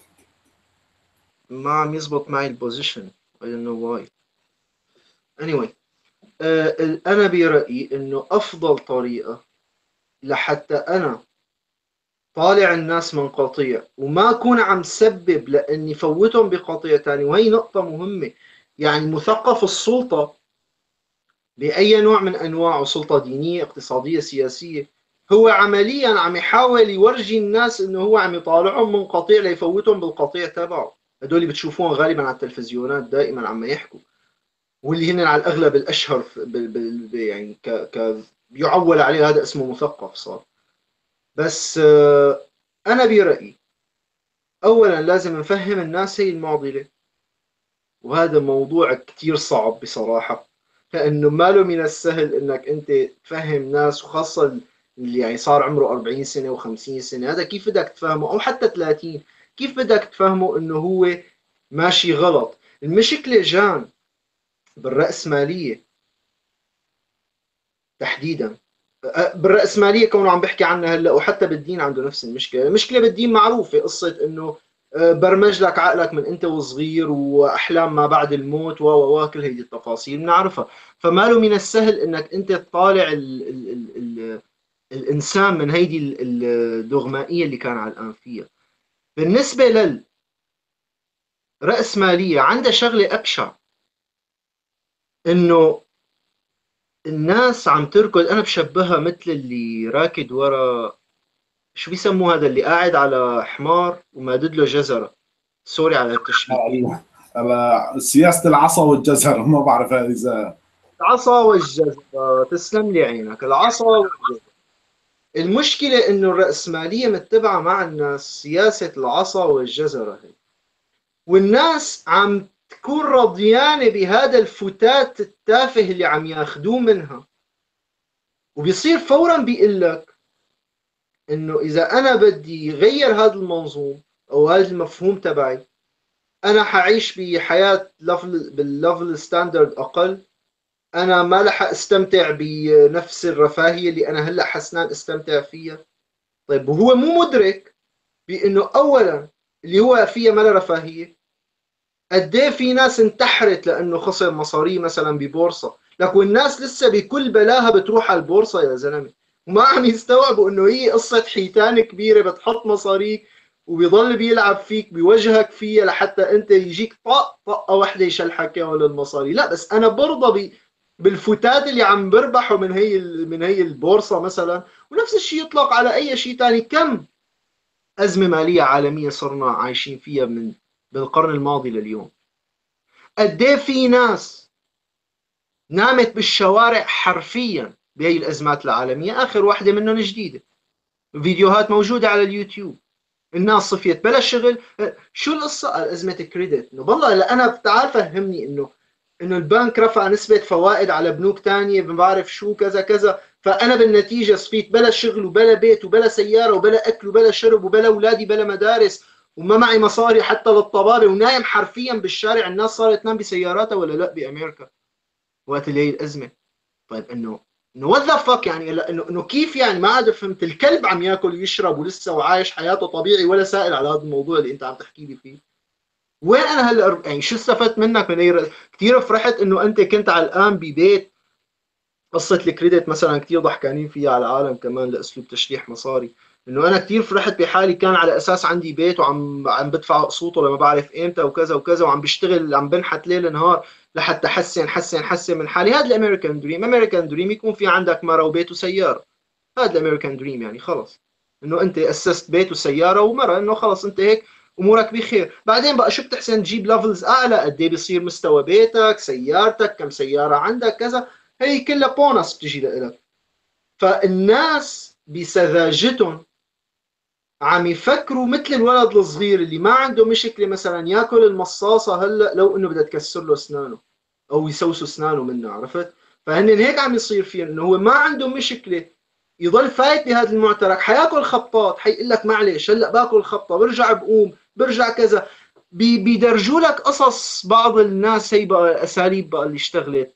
ما عم يزبط معي البوزيشن. I don't know why. anyway، أنا برأيي إنه أفضل طريقة لحتى أنا طالع الناس من قطيع وما أكون عم سبب لأني فوتهم بقطيع تاني، وهي نقطة مهمة. يعني مثقف السلطة بأي نوع من أنواعه، سلطة دينية اقتصادية سياسية، هو عمليا عم يحاول يورجي الناس إنه هو عم يطالعهم من قطيع ليفوتهم بالقطيع تبعه. هدول اللي بتشوفوهم غالبا على التلفزيونات دائما عم يحكوا، واللي هن على الأغلب الأشهر يعني يعول عليه هذا اسمه مثقف صار. بس أنا برأيي أولا لازم نفهم الناس هي المعضلة، وهذا موضوع كتير صعب بصراحة، لأنه ما له من السهل إنك أنت تفهم ناس، وخاصة اللي يعني صار عمره 40 سنة و50 سنة، هذا كيف بدك تفهمه؟ أو حتى 30، كيف بدك تفهمه إنه هو ماشي غلط؟ المشكلة جان بالرأسمالية تحديدا. بالرأسمالية كونه عم بحكي عنها هلا، وحتى بالدين عنده نفس المشكلة. المشكلة بالدين معروفة، قصة انه برمج لك عقلك من انت وصغير، واحلام ما بعد الموت كل هذه التفاصيل بنعرفها. فما له من السهل انك انت تطالع ال الانسان من هيدي الدغمائية اللي كان على فيها. بالنسبة للرأسمالية عندها شغلة أبشع، انه الناس عم تركض. انا بشبهها مثل اللي راكد ورا، شو بيسموه هذا اللي قاعد على حمار ومادد له جزرة. سوري على التشبيه. سياسه العصا والجزر ما بعرف اذا. العصا والجزرة، تسلم لي عينك، العصا والجزرة. المشكلة انه الرأسمالية متبعة مع الناس سياسة العصا والجزرة هي، والناس عم تكون رضيانة بهذا الفتات التافه اللي عم ياخدوه منها. وبيصير فورا بيقول لك انه اذا انا بدي غير هذا المنظوم او هذا المفهوم تبعي، انا حعيش بحياه بالليفل ستاندرد اقل، انا ما رح استمتع بنفس الرفاهيه اللي انا هلا حسنان استمتع فيها. طيب وهو مو مدرك بانه اولا اللي هو فيها ما رفاهيه. قد ايه في ناس انتحرت لانه خسر مصاريه مثلا ببورصه، لكن الناس لسه بكل بلاها بتروح على البورصه يا زلمه، وما عم يستوعبوا انه هي قصه حيتان كبيره بتحط مصاريك وبيضل بيلعب فيك بيوجهك فيها لحتى انت يجيك طقه واحده يشلحك اياها للمصاري. لا بس انا برضى بالفتات اللي عم بربحه من هي البورصه مثلا. ونفس الشيء يطلق على اي شيء ثاني. كم ازمه ماليه عالميه صرنا عايشين فيها من بالقرن الماضي لليوم؟ قد ايه في ناس نامت بالشوارع حرفيا بهي الازمات العالميه. اخر واحده منهم جديده، فيديوهات موجوده على اليوتيوب. الناس صفيت بلا شغل. شو القصه؟ ازمه كريدت. انه والله لا انا تعال فهمني انه البنك رفع نسبه فوائد على بنوك تانية ما بعرف شو كذا كذا، فانا بالنتيجه صفيت بلا شغل وبلا بيت وبلا سياره وبلا اكل وبلا شرب وبلا اولادي بلا مدارس، وما معي مصاري حتى للطبابه، ونايم حرفيا بالشارع. الناس صارت تنام بسياراتها ولا لا بامريكا وقت اللي هي الازمه؟ طيب انه وات ذا فك يعني، انه كيف يعني؟ ما عاد فهمت. الكلب عم ياكل ويشرب ولسه وعايش حياته طبيعي ولا سائل على هذا الموضوع اللي انت عم تحكي لي فيه. وين انا هلا يعني شو استفدت منك من هي؟ كثير فرحت انه انت كنت على الان ببيت. قصه الكريدت مثلا كثير ضحكانين فيها على العالم كمان لاسلوب تشريح مصاري. انه انا كثير فرحت بحالي، كان على اساس عندي بيت وعم بدفع قسطه لما بعرف امتى وكذا وكذا، وعم بشتغل عم بنحت ليل نهار لحتى حسن من حالي. هذا الامريكان دريم. امريكان دريم يكون في عندك مره وبيت وسياره. هذا الامريكان دريم يعني خلص، انه انت اسست بيت وسياره ومره، انه خلص انت هيك امورك بخير. بعدين بقى شو بتحسن تجيب ليفلز اعلى؟ قد ايه بيصير مستوى بيتك، سيارتك، كم سياره عندك، كذا. هي كلها بونص بتجي لك. فالناس بسذاجتهم عم يفكروا مثل الولد الصغير اللي ما عنده مشكله مثلا ياكل المصاصه هلا لو انه بدها تكسر له اسنانه او يسوسوا اسنانه منها، عرفت؟ فهن هيك عم يصير فيه انه هو ما عنده مشكله يضل فايت بهذا المعترك، حياكل خبطات، حيقول لك معلش هلا باكل خبطه برجع بقوم برجع كذا. بيدرجوا لك قصص بعض الناس، هي بقى اساليب بقى اللي اشتغلت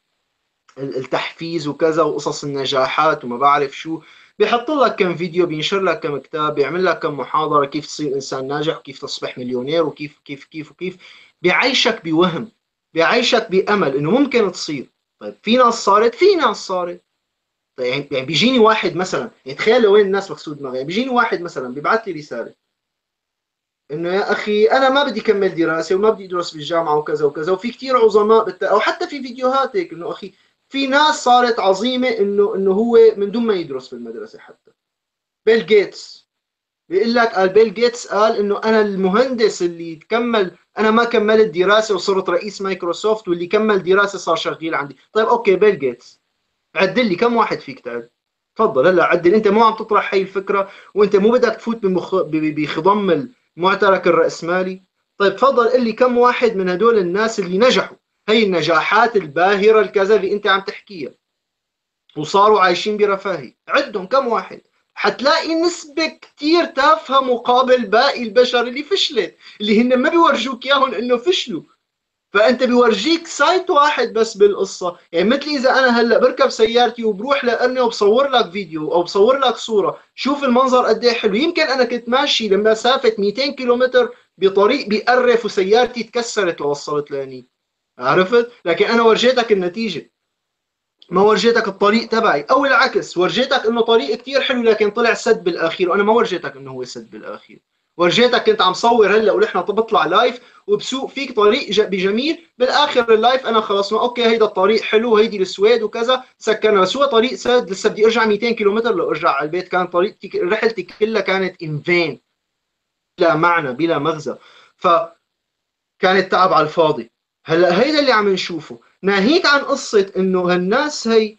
التحفيز وكذا وقصص النجاحات وما بعرف شو. بيحط لك كم فيديو، بينشر لك كم كتاب، بيعمل لك كم محاضرة كيف تصير إنسان ناجح وكيف تصبح مليونير وكيف كيف كيف وكيف. بيعيشك بوهم، بيعيشك بأمل إنه ممكن تصير. طيب في ناس صارت، في ناس صارت. طيب يعني بيجيني واحد مثلا، يعني تخيل لوين الناس مقصود دماغي، يعني بيجيني واحد مثلا بيبعث لي رسالة انه يا اخي انا ما بدي كمل دراسه وما بدي ادرس بالجامعه وكذا وكذا، وفي كثير عظماء او حتى في فيديوهات هيك انه اخي في ناس صارت عظيمه انه هو من دون ما يدرس في المدرسه حتى. بيل جيتس بيقول لك، قال بيل جيتس قال انه انا المهندس اللي كمل، انا ما كملت دراسه وصرت رئيس مايكروسوفت، واللي كمل دراسه صار شغيل عندي. طيب اوكي بيل جيتس، عدل لي كم واحد فيك تعد؟ تفضل هلا عدل. انت مو عم تطرح هي الفكره وانت مو بدك تفوت بخضم المعترك الرأسمالي. طيب تفضل قل لي كم واحد من هدول الناس اللي نجحوا هي النجاحات الباهره الكذا اللي انت عم تحكيها وصاروا عايشين برفاهيه، عدهم كم واحد. حتلاقي نسبة كتير تافهة مقابل باقي البشر اللي فشلت، اللي هن ما بيورجوك اياهم انه فشلوا. فانت بيورجيك سايت واحد بس بالقصه، يعني مثل اذا انا هلا بركب سيارتي وبروح لقرنه وبصور لك فيديو او بصور لك صوره، شوف المنظر قد ايه حلو. يمكن انا كنت ماشي لمسافه 200 كيلومتر بطريق بيقرف وسيارتي تكسرت لوصلت لهني، عرفت؟ لكن انا ورجيتك النتيجه، ما ورجيتك الطريق تبعي. او العكس، ورجيتك انه طريق كتير حلو لكن طلع سد بالاخير، وانا ما ورجيتك انه هو سد بالاخير. ورجيتك كنت عم صور هلا ونحن بطلع لايف وبسوق فيك طريق بجميل، بالاخر اللايف انا خلص اوكي هيدا الطريق حلو وهيدي السويد وكذا سكرنا، بس هو طريق سد لسه بدي ارجع 200 كيلومتر لو ارجع على البيت. كان طريقتي رحلتي كلها كانت ان فين، بلا معنى بلا مغزى، فكانت تعب على الفاضي. هلا هيدا اللي عم نشوفه، ناهيك عن قصه انه هالناس هي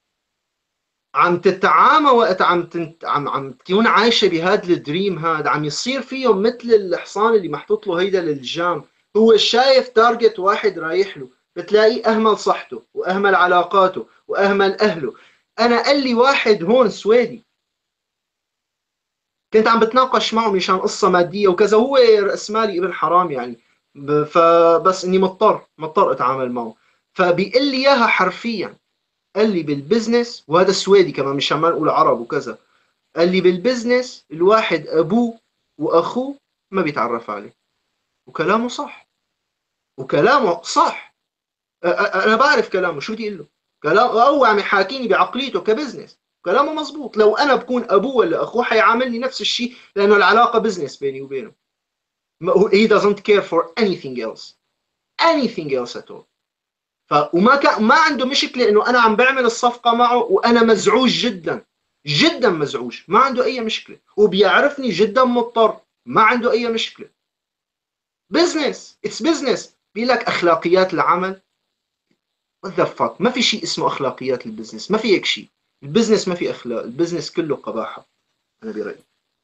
عم تتعامى وقت عم تكون عايشه بهذا الدريم، هذا عم يصير فيهم مثل الحصان اللي محطوط له هيدا للجام. هو شايف تارجت واحد رايح له، بتلاقيه اهمل صحته واهمل علاقاته واهمل اهله. انا قال لي واحد هون سويدي كنت عم بتناقش معه مشان قصه ماديه وكذا، هو راسمالي ابن حرام يعني، فبس اني مضطر اتعامل معه. فبيقول لي اياها حرفيا، قال لي بالبزنس، وهذا السويدي كمان مشان ما نقول عرب وكذا، قال لي بالبزنس الواحد ابوه واخوه ما بيتعرف عليه. وكلامه صح، وكلامه صح. انا بعرف كلامه شو بدي اقول له. كلام هو عم يحاكيني بعقليته كبزنس، كلامه مزبوط. لو انا بكون ابوه ولا اخوه حيعاملني نفس الشيء، لانه العلاقه بزنس بيني وبينه. he doesn't care for anything else at all. ما عنده مشكله انه انا عم بعمل الصفقه معه وانا مزعوج جدا، جدا مزعوج، ما عنده اي مشكله، وبيعرفني جدا مضطر، ما عنده اي مشكله. بزنس، اتس بزنس. بيقول لك اخلاقيات العمل، وات ذا فاك، ما في شيء اسمه اخلاقيات البزنس، ما في هيك شيء. البزنس ما في اخلاق، البزنس كله قباحه انا برايي.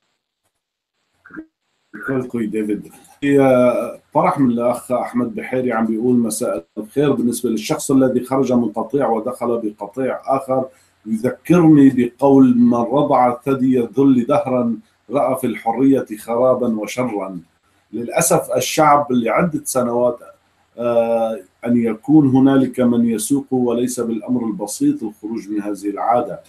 اخوي ديفيد، هي طرح من الاخ احمد بحيري عم بيقول مساء الخير. بالنسبه للشخص الذي خرج من قطيع ودخل بقطيع اخر، يذكرني بقول من رضع ثدي الذل دهرا راى في الحريه خرابا وشرا. للاسف الشعب لعده سنوات ان يكون هنالك من يسوقه، وليس بالامر البسيط الخروج من هذه العاده.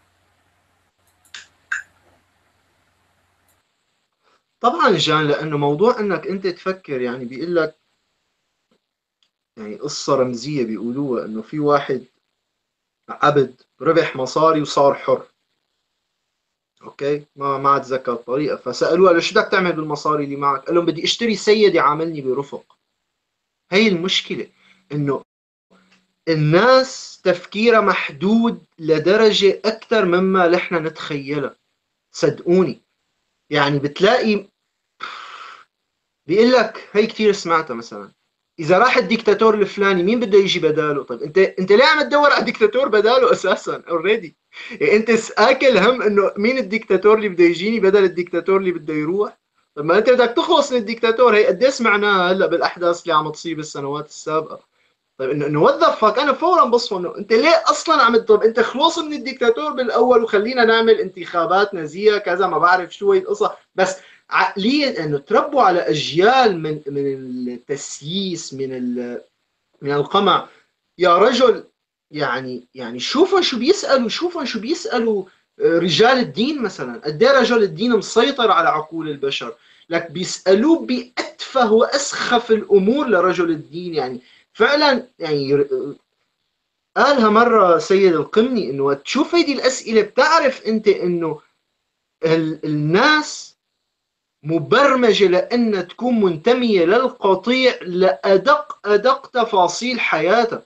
طبعا جان، لانه موضوع انك انت تفكر، يعني بيقول لك يعني قصه رمزيه بيقولوها انه في واحد عبد ربح مصاري وصار حر. اوكي، ما اتذكر الطريقه، فسالوه قال له شو بدك تعمل بالمصاري اللي معك؟ قال لهم بدي اشتري سيد يعاملني برفق. هي المشكله، انه الناس تفكيرها محدود لدرجه اكثر مما نحن نتخيلها، صدقوني. يعني بتلاقي بيقول لك، هي كثير سمعتها مثلا، اذا راح الديكتاتور الفلاني مين بده يجي بداله؟ طيب انت ليه عم تدور على ديكتاتور بداله اساسا اوريدي؟ يعني انت اكل هم انه مين الديكتاتور اللي بده يجيني بدل الديكتاتور اللي بده يروح؟ طب ما انت بدك تخلص من الديكتاتور. هي قد ايه سمعناها هلا بالاحداث اللي عم تصير بالسنوات السابقه. طيب انه وات ذا فاك، انا فورا بصفه انه انت ليه اصلا عم طب انت خلص من الديكتاتور بالاول وخلينا نعمل انتخابات نزيهه كذا ما بعرف شو هي القصه. بس عقليا انه تربوا على اجيال من التسييس، من القمع. يا رجل، يعني شوفوا شو بيسالوا، شوفوا شو بيسالوا. رجال الدين مثلا، قد ايه رجل الدين مسيطر على عقول البشر، لك بيسالوه باتفه واسخف الامور لرجل الدين. يعني فعلا يعني قالها مره سيد القمني انه تشوف هيدي الاسئله بتعرف انت انه الناس مبرمجه لان تكون منتميه للقطيع لادق ادق تفاصيل حياتها.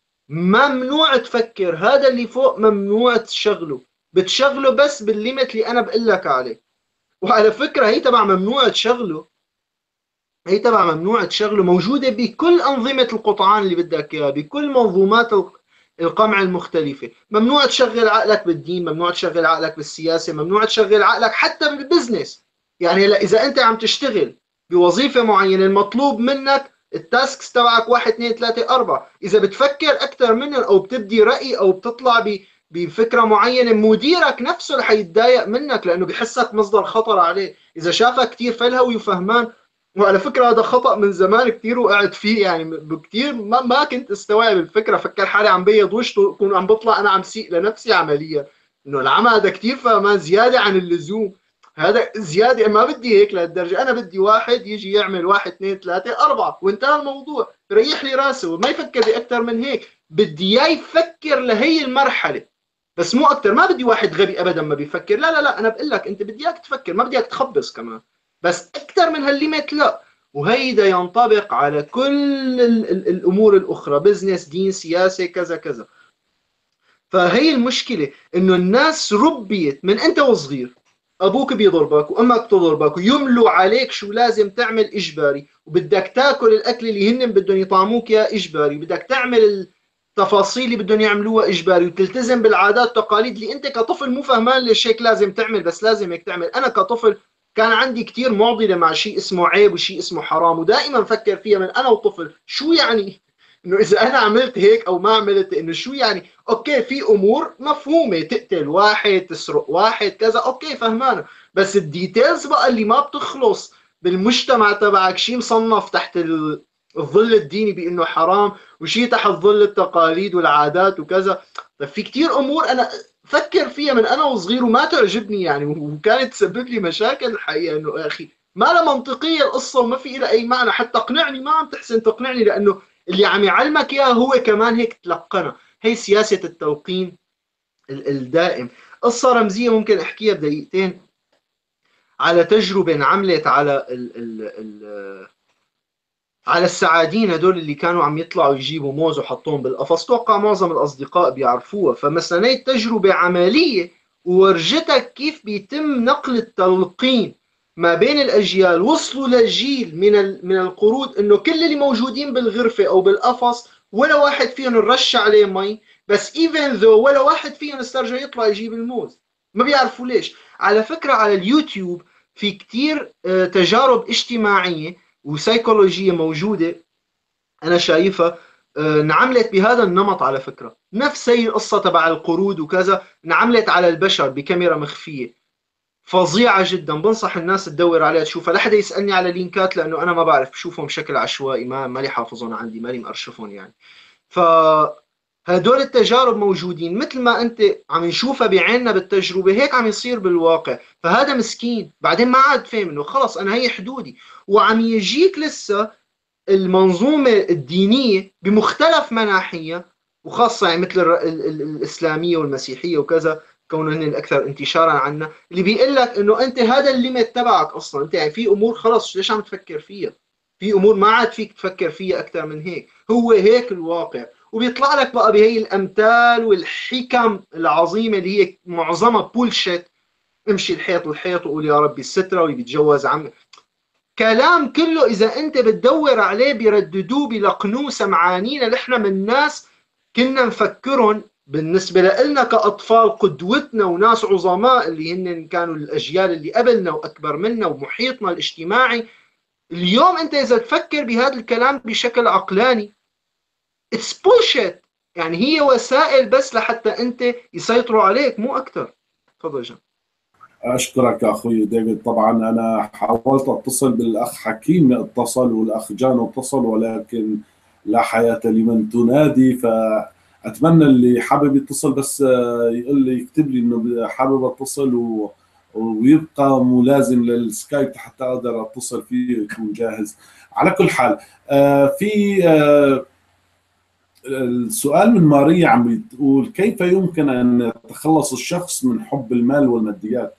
ممنوع تفكر، هذا اللي فوق ممنوع تشغله، بتشغله بس بالليمت اللي انا بقول لك عليه. وعلى فكره هي تبع ممنوع تشغله، هي تبع ممنوع تشغله موجوده بكل انظمه القطعان اللي بدك اياها، بكل منظومات القمع المختلفه. ممنوع تشغل عقلك بالدين، ممنوع تشغل عقلك بالسياسه، ممنوع تشغل عقلك حتى بالبزنس. يعني هلا اذا انت عم تشتغل بوظيفه معينه المطلوب منك التاسكس تبعك 1 2 3 4، اذا بتفكر اكثر منهم او بتبدي راي او بتطلع بفكره معينه، مديرك نفسه رح يتضايق منك لانه بحسك مصدر خطر عليه. اذا شافك كثير فلهوي وفهمان، وعلى فكره هذا خطا من زمان كثير وقعت فيه، يعني بكثير ما كنت استوعب الفكره، فكر حالي عم بيض وشته كون عم بطلع انا عم سيء لنفسي عمليا. انه العمى هذا كثير فهمان زياده عن اللزوم، هذا زياده، ما بدي هيك لهالدرجه. انا بدي واحد يجي يعمل 1 2 3 4 وانتهى الموضوع، ريح لي راسه وما يفكر باكثر من هيك. بدي اياه يفكر لهي المرحله بس مو اكثر. ما بدي واحد غبي ابدا ما بيفكر، لا لا لا، انا بقول لك انت بدي اياك تفكر، ما بدي اياك تخبص كمان، بس اكثر من هالليميت لا. وهيدا ينطبق على كل الامور الاخرى، بزنس، دين، سياسه، كذا كذا. فهي المشكله انه الناس ربيت من انت وصغير، ابوك بيضربك وامك بتضربك ويملوا عليك شو لازم تعمل اجباري، وبدك تاكل الاكل اللي هن بدهم يطعموك اياه اجباري، بدك تعمل التفاصيل اللي بدهم يعملوها اجباري، وتلتزم بالعادات والتقاليد اللي انت كطفل مو فهمان ليش هيك لازم تعمل، بس لازم هيك تعمل. انا كطفل كان عندي كثير معضله مع شيء اسمه عيب وشيء اسمه حرام، ودائما فكر فيها من انا وطفل، شو يعني انه اذا انا عملت هيك او ما عملت، انه شو يعني. اوكي في امور مفهومه، تقتل واحد، تسرق واحد، كذا، اوكي فهمانه. بس الديتيلز بقى اللي ما بتخلص بالمجتمع تبعك، شيء مصنف تحت الظل الديني بانه حرام، وشيء تحت ظل التقاليد والعادات وكذا. طيب في كتير امور انا فكر فيها من انا وصغير وما تعجبني يعني، وكانت تسبب لي مشاكل الحقيقه. انه يا اخي ما لها منطقيه القصه وما في لها اي معنى، حتى اقنعني ما عم تحسن تقنعني، لانه اللي عم يعلمك اياه هو كمان هيك تلقنها. هي سياسه التلقين الدائم. قصه رمزيه ممكن احكيها بدقيقتين على تجربه انعملت على على السعادين هدول اللي كانوا عم يطلعوا يجيبوا موز وحطوهم بالقفص. توقع معظم الأصدقاء بيعرفوها. فمثلا هي تجربة عملية وورجتك كيف بيتم نقل التلقين ما بين الأجيال. وصلوا لجيل من القرود إنه كل اللي موجودين بالغرفة أو بالقفص ولا واحد فيهم نرش عليه مي، بس even though ولا واحد فيهم استرجع يطلع يجيب الموز. ما بيعرفوا ليش. على فكرة على اليوتيوب في كتير تجارب اجتماعية وسيكولوجية موجودة أنا شايفها انعملت بهذا النمط. على فكرة نفس هي القصة تبع القرود وكذا انعملت على البشر بكاميرا مخفية فظيعة جدا. بنصح الناس تدور عليها تشوفها. لا حدا يسألني على لينكات لأنه أنا ما بعرف، بشوفهم بشكل عشوائي، مالي حافظهم عندي، مالي مأرشفهم يعني. فهدول التجارب موجودين مثل ما انت عم نشوفها بعيننا بالتجربه، هيك عم يصير بالواقع. فهذا مسكين بعدين ما عاد فاهم انه خلص انا هي حدودي. وعم يجيك لسه المنظومه الدينيه بمختلف مناحيها، وخاصه يعني مثل الاسلاميه والمسيحيه وكذا، كونهن الاكثر انتشارا عنا، اللي بيقول لك انه انت هذا الليميت تبعك اصلا. انت يعني في امور خلص ليش عم تفكر فيها، في امور ما عاد فيك تفكر فيها اكثر من هيك، هو هيك الواقع. وبيطلع لك بقى بهي الامثال والحكم العظيمه اللي هي معظمها بولشيت. امشي الحيط الحيط وقول يا ربي الستره ويتجوز عم. كلام كله إذا أنت بتدور عليه بيرددوه بيلقنوه سمعانين. نحن من ناس كنا نفكرهم بالنسبة لنا كأطفال قدوتنا وناس عظماء اللي هن كانوا الأجيال اللي قبلنا وأكبر منا ومحيطنا الاجتماعي. اليوم أنت إذا تفكر بهذا الكلام بشكل عقلاني it's bullshit. يعني هي وسائل بس لحتى أنت يسيطروا عليك مو أكثر. تفضل جان. أشكرك أخوي ديفيد. طبعا أنا حاولت أتصل بالأخ حكيم، اتصل، والأخ جان اتصل، ولكن لا حياة لمن تنادي. فأتمنى اللي حابب يتصل بس يقول لي، يكتب لي إنه حابب أتصل ويبقى ملازم للسكايب حتى أقدر أتصل فيه ويكون جاهز. على كل حال، في السؤال من ماريا عم بتقول: كيف يمكن أن يتخلص الشخص من حب المال والماديات؟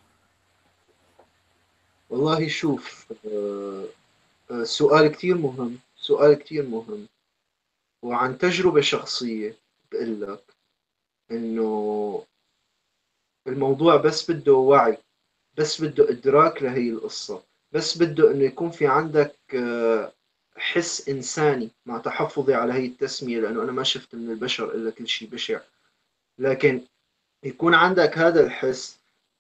والله شوف، سؤال كتير مهم، سؤال كتير مهم. وعن تجربة شخصية بقول لك إنه الموضوع بس بده وعي، بس بده إدراك لهي القصة، بس بده إنه يكون في عندك حس إنساني، مع تحفظي على هي التسمية لأنه أنا ما شفت من البشر إلا كل شيء بشع. لكن يكون عندك هذا الحس،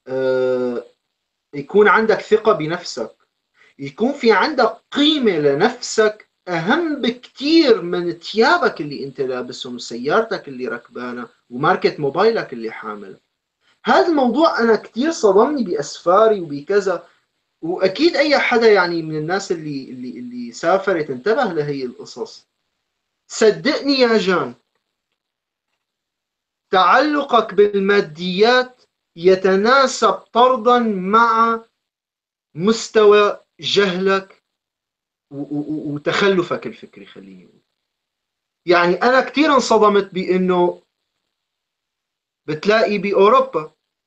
يكون عندك ثقة بنفسك، يكون في عندك قيمة لنفسك أهم بكتير من ثيابك اللي أنت لابسهم وسيارتك اللي ركبانة وماركة موبايلك اللي حامل. هذا الموضوع أنا كتير صدمني بأسفاري وبكذا، وأكيد أي حدا يعني من الناس اللي سافرت انتبه لهي القصص. صدقني يا جان، تعلقك بالماديات يتناسب طردا مع مستوى جهلك وتخلفك الفكري، خليني أقول. يعني أنا كتير انصدمت بأنه بتلاقي بأوروبا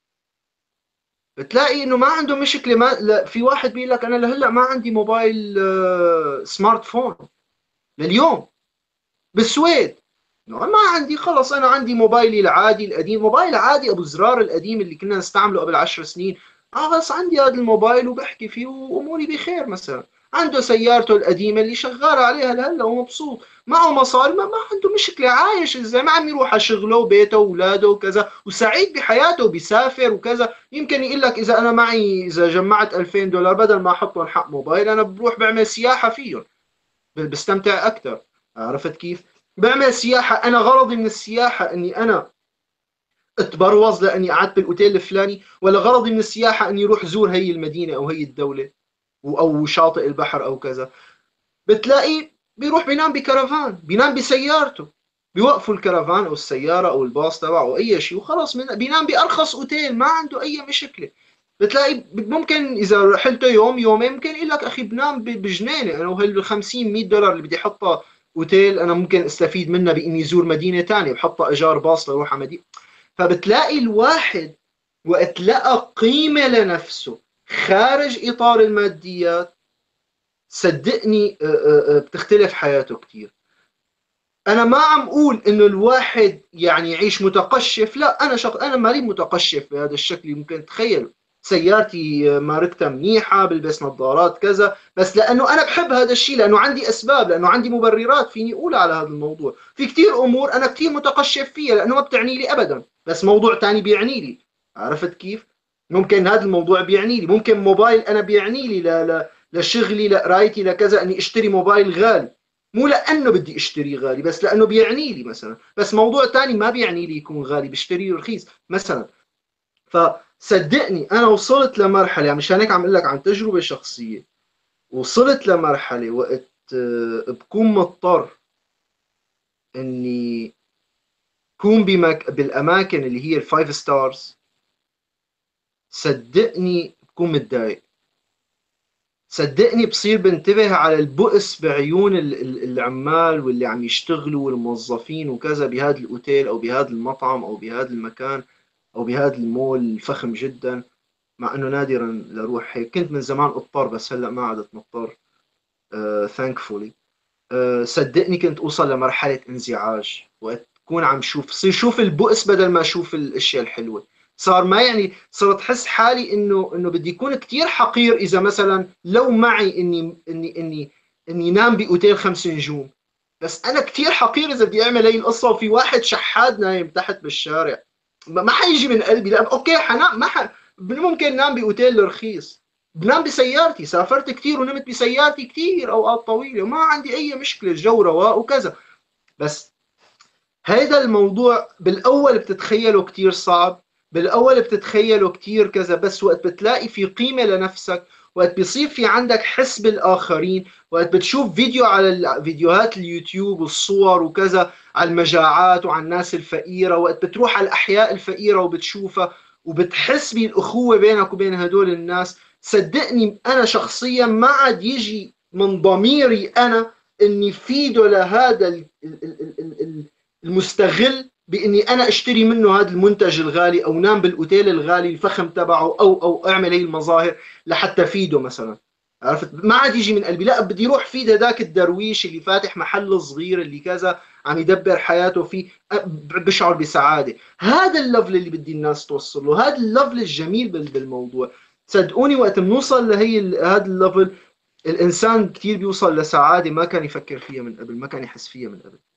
بتلاقي انه ما عنده مشكله، ما لا، في واحد بيقول لك انا لهلا ما عندي موبايل سمارت فون لليوم. بالسويد ما عندي، خلص انا عندي موبايلي العادي القديم، موبايل عادي ابو زرار القديم اللي كنا نستعمله قبل 10 سنين. بس عندي هذا الموبايل وبحكي فيه واموري بخير. مثلا عنده سيارته القديمه اللي شغال عليها لهلا ومبسوط، معه مصاري، ما عنده مشكله، عايش زي ما عم يروح على شغله وبيته واولاده وكذا وسعيد بحياته وبيسافر وكذا. يمكن يقول لك اذا انا معي، اذا جمعت $2000 بدل ما احطهم حق موبايل انا بروح بعمل سياحه فيهم، بستمتع اكثر. عرفت كيف؟ بعمل سياحة، أنا غرضي من السياحة أني أنا اتبروز لأني قعدت بالأوتيل الفلاني، ولا غرضي من السياحة أني أروح زور هي المدينة أو هي الدولة أو شاطئ البحر أو كذا. بتلاقي بيروح بينام بكرفان، بينام بسيارته، بيوقفوا الكرفان أو السيارة أو الباص تبعه أو أي شيء وخلص، بينام بأرخص أوتيل، ما عنده أي مشكلة. بتلاقي ممكن إذا رحلته يوم يومين ممكن يقول لك أخي بنام بجنينة أنا، وهال 50 $100 اللي بدي أحطها اوتيل انا ممكن استفيد منها باني ازور مدينه ثانيه وحطها ايجار باص لروح على مدينه. فبتلاقي الواحد وقت لقى قيمه لنفسه خارج اطار الماديات، صدقني بتختلف حياته كثير. انا ما عم اقول انه الواحد يعني يعيش متقشف، لا، انا مالي متقشف بهذا الشكل. ممكن تخيل سيارتي ماركتها منيحه، بلبس نظارات كذا، بس لانه انا بحب هذا الشيء، لانه عندي اسباب، لانه عندي مبررات فيني اقول على هذا الموضوع. في كثير امور انا كثير متقشف فيها لانه ما بتعني لي ابدا، بس موضوع ثاني بيعني لي. عرفت كيف؟ ممكن هذا الموضوع بيعني لي، ممكن موبايل انا بيعني لي لشغلي لقرايتي لكذا اني اشتري موبايل غالي، مو لانه بدي اشتري غالي بس لانه بيعني لي مثلا. بس موضوع ثاني ما بيعني لي يكون غالي، بشتريه رخيص مثلا. فصدقني انا وصلت لمرحله، يعني مشان هيك عم اقول لك عن تجربه شخصيه، وصلت لمرحله وقت بكون مضطر اني كون بالاماكن اللي هي الفايف ستارز، صدقني بكون متضايق، صدقني بصير بنتبه على البؤس بعيون العمال واللي عم يشتغلوا والموظفين وكذا بهذا الاوتيل او بهذا المطعم او بهذا المكان او بهذا المول الفخم جدا. مع انه نادرا لروح هيك، كنت من زمان اضطر بس هلا ما عدت مضطر ثانكفولي. صدقني كنت اوصل لمرحله انزعاج وقت تكون عم شوف، صير شوف البؤس بدل ما اشوف الاشياء الحلوه. صار ما يعني صرت احس حالي انه بدي يكون كثير حقير اذا مثلا لو معي اني نام باوتيل 5 نجوم، بس انا كثير حقير اذا بدي اعمل هي القصه وفي واحد شحاد نايم تحت بالشارع. ما حيجي من قلبي، لان اوكي حنام ممكن نام باوتيل رخيص، بنام بسيارتي، سافرت كثير ونمت بسيارتي كثير اوقات طويله وما عندي اي مشكله، الجو رواق وكذا. بس هيدا الموضوع بالاول بتتخيله كتير صعب، بالاول بتتخيله كتير كذا، بس وقت بتلاقي في قيمة لنفسك، وقت بيصير في عندك حس بالاخرين، وقت بتشوف فيديو على فيديوهات اليوتيوب والصور وكذا على المجاعات وعلى الناس الفقيرة، وقت بتروح على الاحياء الفقيرة وبتشوفها وبتحس بالاخوة بينك وبين هدول الناس، صدقني انا شخصيا ما عاد يجي من ضميري انا اني فيده لهذا المستغل باني انا اشتري منه هذا المنتج الغالي، او نام بالاوتيل الغالي الفخم تبعه، او اعمل هي المظاهر لحتى فيده مثلا. عرفت؟ ما عاد يجي من قلبي، لا بدي يروح فيد هذاك الدرويش اللي فاتح محل صغير اللي كذا عم يدبر حياته فيه، بشعر بسعاده. هذا اللفل اللي بدي الناس توصل له، هذا اللفل الجميل بالموضوع. صدقوني وقت بنوصل لهي هذا اللفل، الانسان كثير بيوصل لسعاده ما كان يفكر فيها من قبل، ما كان يحس فيها من قبل.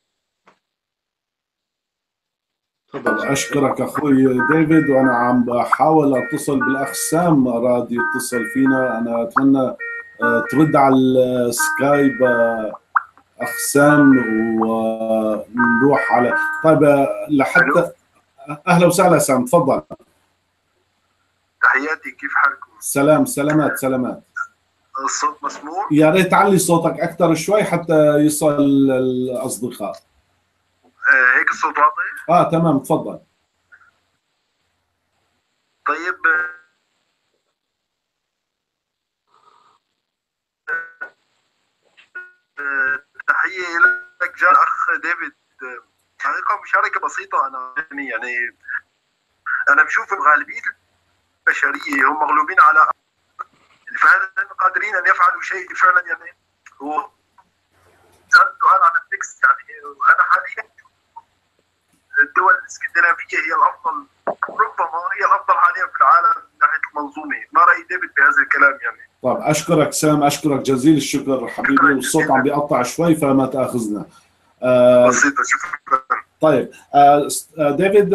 تفضل. أشكرك أخوي ديفيد، وأنا عم بحاول أتصل بالأخ سام، أراد يتصل فينا. أنا أتمنى ترد على السكايب أخ سام ونروح على. طيب لحتى أهلا وسهلا سام، تفضل. تحياتي، كيف حالكم؟ سلام، سلامات سلامات. الصوت مسموع؟ يا ريت تعلي صوتك أكثر شوي حتى يصل الأصدقاء. هيك الصوت واضح؟ تمام، تفضل. طيب، تحية لك جار أخ ديفيد. حقيقة مشاركة بسيطة. أنا يعني أنا بشوف الغالبية البشرية هم مغلوبين على فعلا قادرين أن يفعلوا شيء فعلا. يعني هو سؤال عن التكست. يعني أنا حاليا الدول الاسكندنافية هي الأفضل، ربما هي الأفضل حاليا في العالم من ناحية المنظومة. ما رأي ديفيد بهذا الكلام يعني؟ طيب أشكرك سام، أشكرك جزيل الشكر حبيبي، والصوت عم بيقطع شوي فما تأخذنا. بسيطة، شكرا. طيب ديفيد،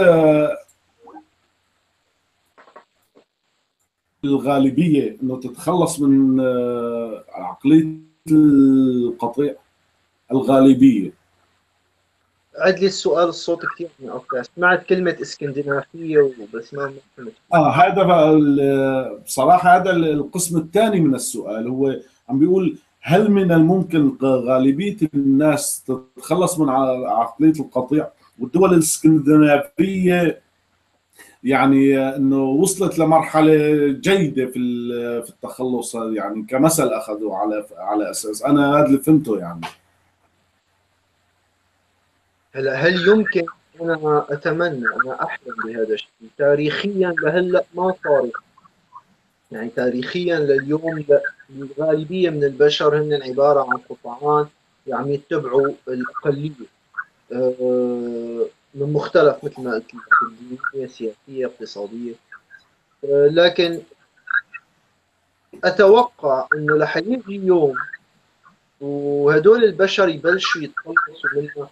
الغالبية انه تتخلص من عقلية القطيع، الغالبية. عد لي السؤال، الصوت كثير مقطع، سمعت كلمة اسكندنافية وبس ما فهمت. هذا بقى بصراحة هذا القسم الثاني من السؤال، هو عم بيقول هل من الممكن غالبية الناس تتخلص من عقلية القطيع؟ والدول الاسكندنافية يعني انه وصلت لمرحله جيده في التخلص، يعني كمثل اخذوا على اساس. انا هذا اللي فهمته يعني. هلا هل يمكن، انا اتمنى، انا احلم بهذا الشيء، تاريخيا لهلا ما صار. يعني تاريخيا لليوم الغالبية من البشر هن عبارة عن قطعان عم يتبعوا الأقلية من مختلف، مثل ما قلت لك، دينية، سياسية، اقتصادية. لكن أتوقع إنه رح يجي يوم وهدول البشر يبلشوا يتخلصوا منها.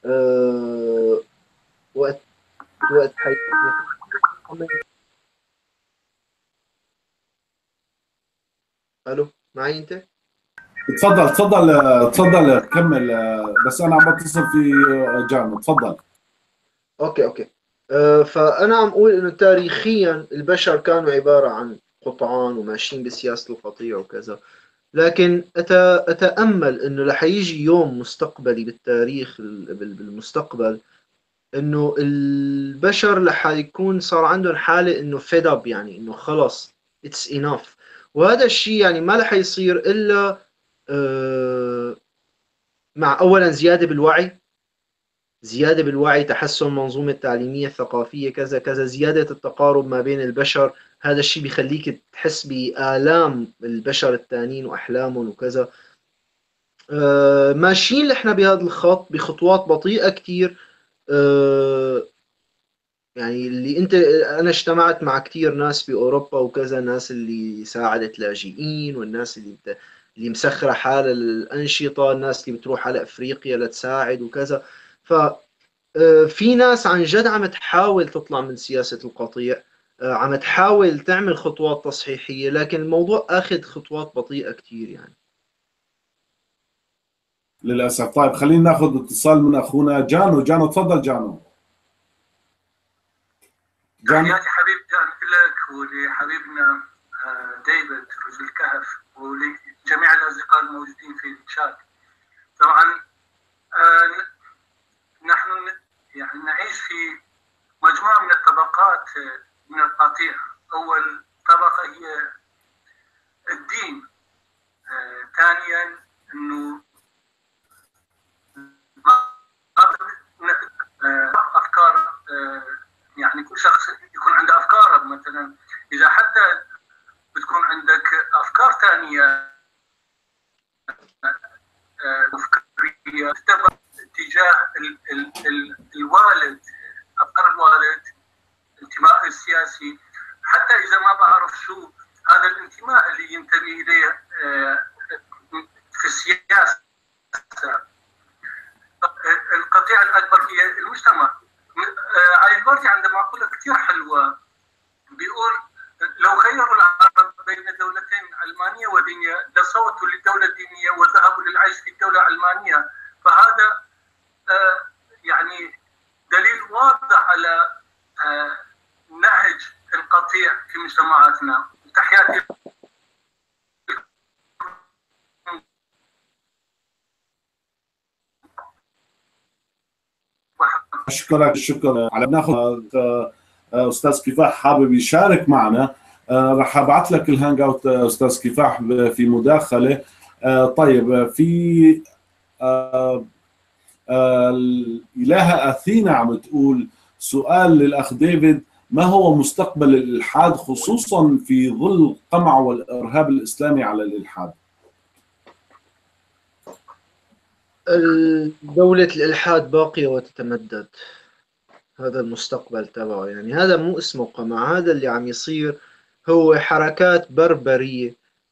وقت الو، معي انت؟ تفضل تفضل تفضل كمل، بس انا عم بتصل في جامعة. تفضل. اوكي. فانا عم اقول انه تاريخيا البشر كانوا عباره عن قطعان وماشيين بسياسه القطيع وكذا. لكن اتامل انه رح يجي يوم مستقبلي بالتاريخ، بالمستقبل، انه البشر رح يكون صار عندهم حاله انه فيد اب، يعني انه خلص اتس انف. وهذا الشيء يعني ما رح يصير الا مع اولا زيادة بالوعي، تحسن المنظومة التعليمية الثقافية، كذا كذا، زيادة التقارب ما بين البشر. هذا الشيء بيخليك تحس بآلام البشر التانيين وأحلامهم وكذا. ماشيين احنا بهذا الخط بخطوات بطيئة كتير. يعني اللي انا اجتمعت مع كثير ناس باوروبا وكذا، ناس اللي ساعدت لاجئين، والناس اللي مسخره حالها الانشطه، الناس اللي بتروح على افريقيا لتساعد وكذا. ف في ناس عن جد عم تحاول تطلع من سياسة القطيع، عم تحاول تعمل خطوات تصحيحية، لكن الموضوع أخذ خطوات بطيئة كتير يعني. للاسف. طيب خلينا ناخذ اتصال من اخونا جانو. جانو تفضل جانو. جانو. تحياتي حبيب جان لك ولحبيبنا ديفيد رجل الكهف ولجميع الأصدقاء الموجودين في الشات. طبعا نحن يعني نعيش في مجموعة من الطبقات من القطيع. أول طبقة هي الدين، ثانيا أنه أفكار، يعني كل شخص يكون عنده أفكار. مثلا إذا حتى بتكون عندك أفكار ثانية فكرية تتبع اتجاه الوالد، أفكار الوالد، الانتماء السياسي، حتى إذا ما بعرف شو هذا الانتماء اللي ينتمي إليه في السياسة. القطيع الأكبر هي المجتمع. علي البرتي عنده مقولة كثير حلوة، بيقول لو خيروا العرب بين دولتين علمانية ودينية لصوتوا للدولة الدينية وذهبوا للعيش في الدولة العلمانية. فهذا يعني دليل واضح على نهج القطيع في مجتمعاتنا. تحياتي. اشكرك شكرا. على بناخذ استاذ كفاح حابب يشارك معنا، راح ابعث لك الهانج اوت استاذ كفاح في مداخله. طيب في الإلهة أثينا عم تقول سؤال للأخ ديفيد: ما هو مستقبل الإلحاد خصوصا في ظل القمع والإرهاب الإسلامي على الإلحاد؟ دولة الإلحاد باقية وتتمدد، هذا المستقبل تبعه. يعني هذا مو اسمه قمع، هذا اللي عم يصير هو حركات بربرية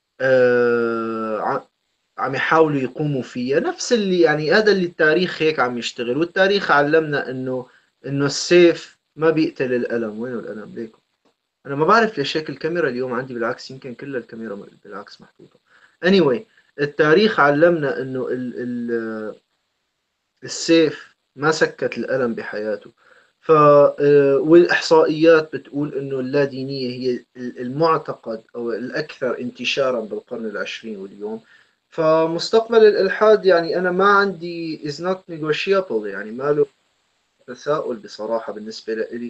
عم يحاولوا يقوموا فيها، نفس اللي يعني هذا اللي التاريخ هيك عم يشتغل. والتاريخ علمنا انه السيف ما بيقتل القلم. وينه القلم؟ ليكم انا ما بعرف ليش هيك الكاميرا اليوم عندي بالعكس، يمكن كل الكاميرا بالعكس محطوطة. anyway التاريخ علمنا انه السيف ما سكت القلم بحياته. والإحصائيات بتقول إنه اللادينية هي المعتقد أو الأكثر انتشارا بالقرن العشرين واليوم. فمستقبل الإلحاد يعني أنا ما عندي is not negotiable، يعني ما له تساؤل بصراحة بالنسبة لي.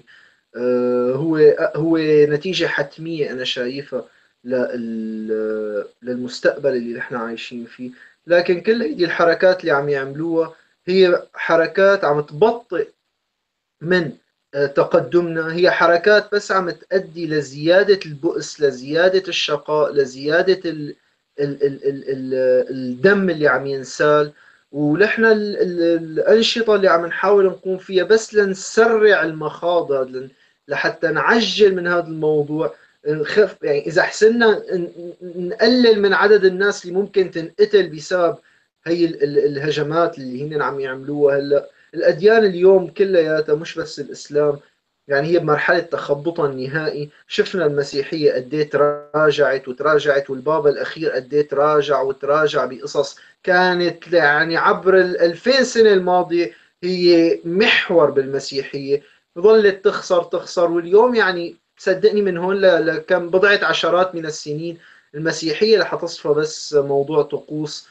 هو نتيجة حتمية أنا شايفها للمستقبل اللي نحن عايشين فيه. لكن كل هذه الحركات اللي عم يعملوها هي حركات عم تبطئ من تقدمنا، هي حركات بس عم تؤدي لزيادة البؤس، لزيادة الشقاء، لزيادة الدم اللي عم ينسال. ونحن الأنشطة اللي عم نحاول نقوم فيها بس لنسرع المخاض، لحتى نعجل من هذا الموضوع. نخف يعني إذا حسنا نقلل من عدد الناس اللي ممكن تنقتل بسبب هي الهجمات اللي هن عم يعملوها. هلا الأديان اليوم كلياتها مش بس الإسلام، يعني هي بمرحلة تخبطها النهائي. شفنا المسيحية قديه تراجعت وتراجعت، والبابا الأخير قديه تراجع وتراجع بقصص كانت يعني عبر 2000 سنة الماضية هي محور بالمسيحية، ظلت تخسر. واليوم يعني صدقني من هون لكم بضعة عشرات من السنين المسيحية رح تصفى بس موضوع طقوس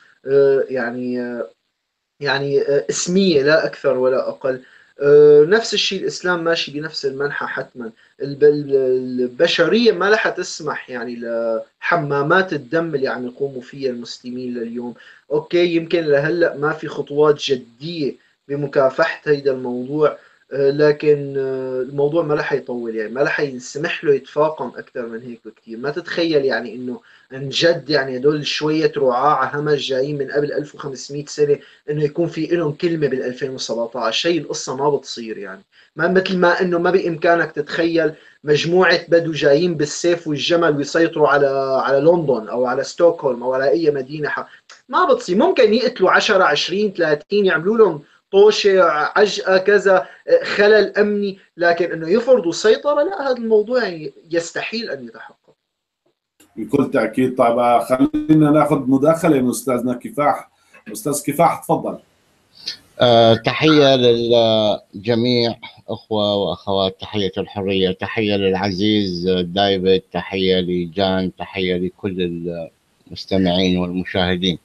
يعني اسمية لا أكثر ولا أقل. نفس الشيء الإسلام ماشي بنفس المنحى حتما. البشرية ما رح تسمح يعني لحمامات الدم اللي عم يقوموا فيها المسلمين لليوم. أوكي يمكن لهلأ ما في خطوات جدية بمكافحة هيدا الموضوع، لكن الموضوع ما رح يطول، يعني ما رح يسمح له يتفاقم اكثر من هيك بكثير. ما تتخيل يعني انه عن جد يعني هدول شويه رعاة على همج جايين من قبل 1500 سنه انه يكون في لهم كلمه بال 2017. شيء القصه ما بتصير يعني. ما مثل ما انه ما بامكانك تتخيل مجموعه بدو جايين بالسيف والجمل ويسيطروا على لندن او على ستوكهولم او على اي مدينه ما بتصير. ممكن يقتلوا 10 20 30 يعملوا لهم طوشه عجقه كذا خلل امني، لكن انه يفرضوا السيطره لا، هذا الموضوع يعني يستحيل ان يتحقق. بكل تاكيد. طيب خلينا ناخذ مداخله من استاذنا كفاح. استاذ كفاح تفضل. تحيه للجميع اخوه واخوات، تحيه الحريه، تحيه للعزيز دايفيد، تحيه لجان، تحيه لكل المستمعين والمشاهدين.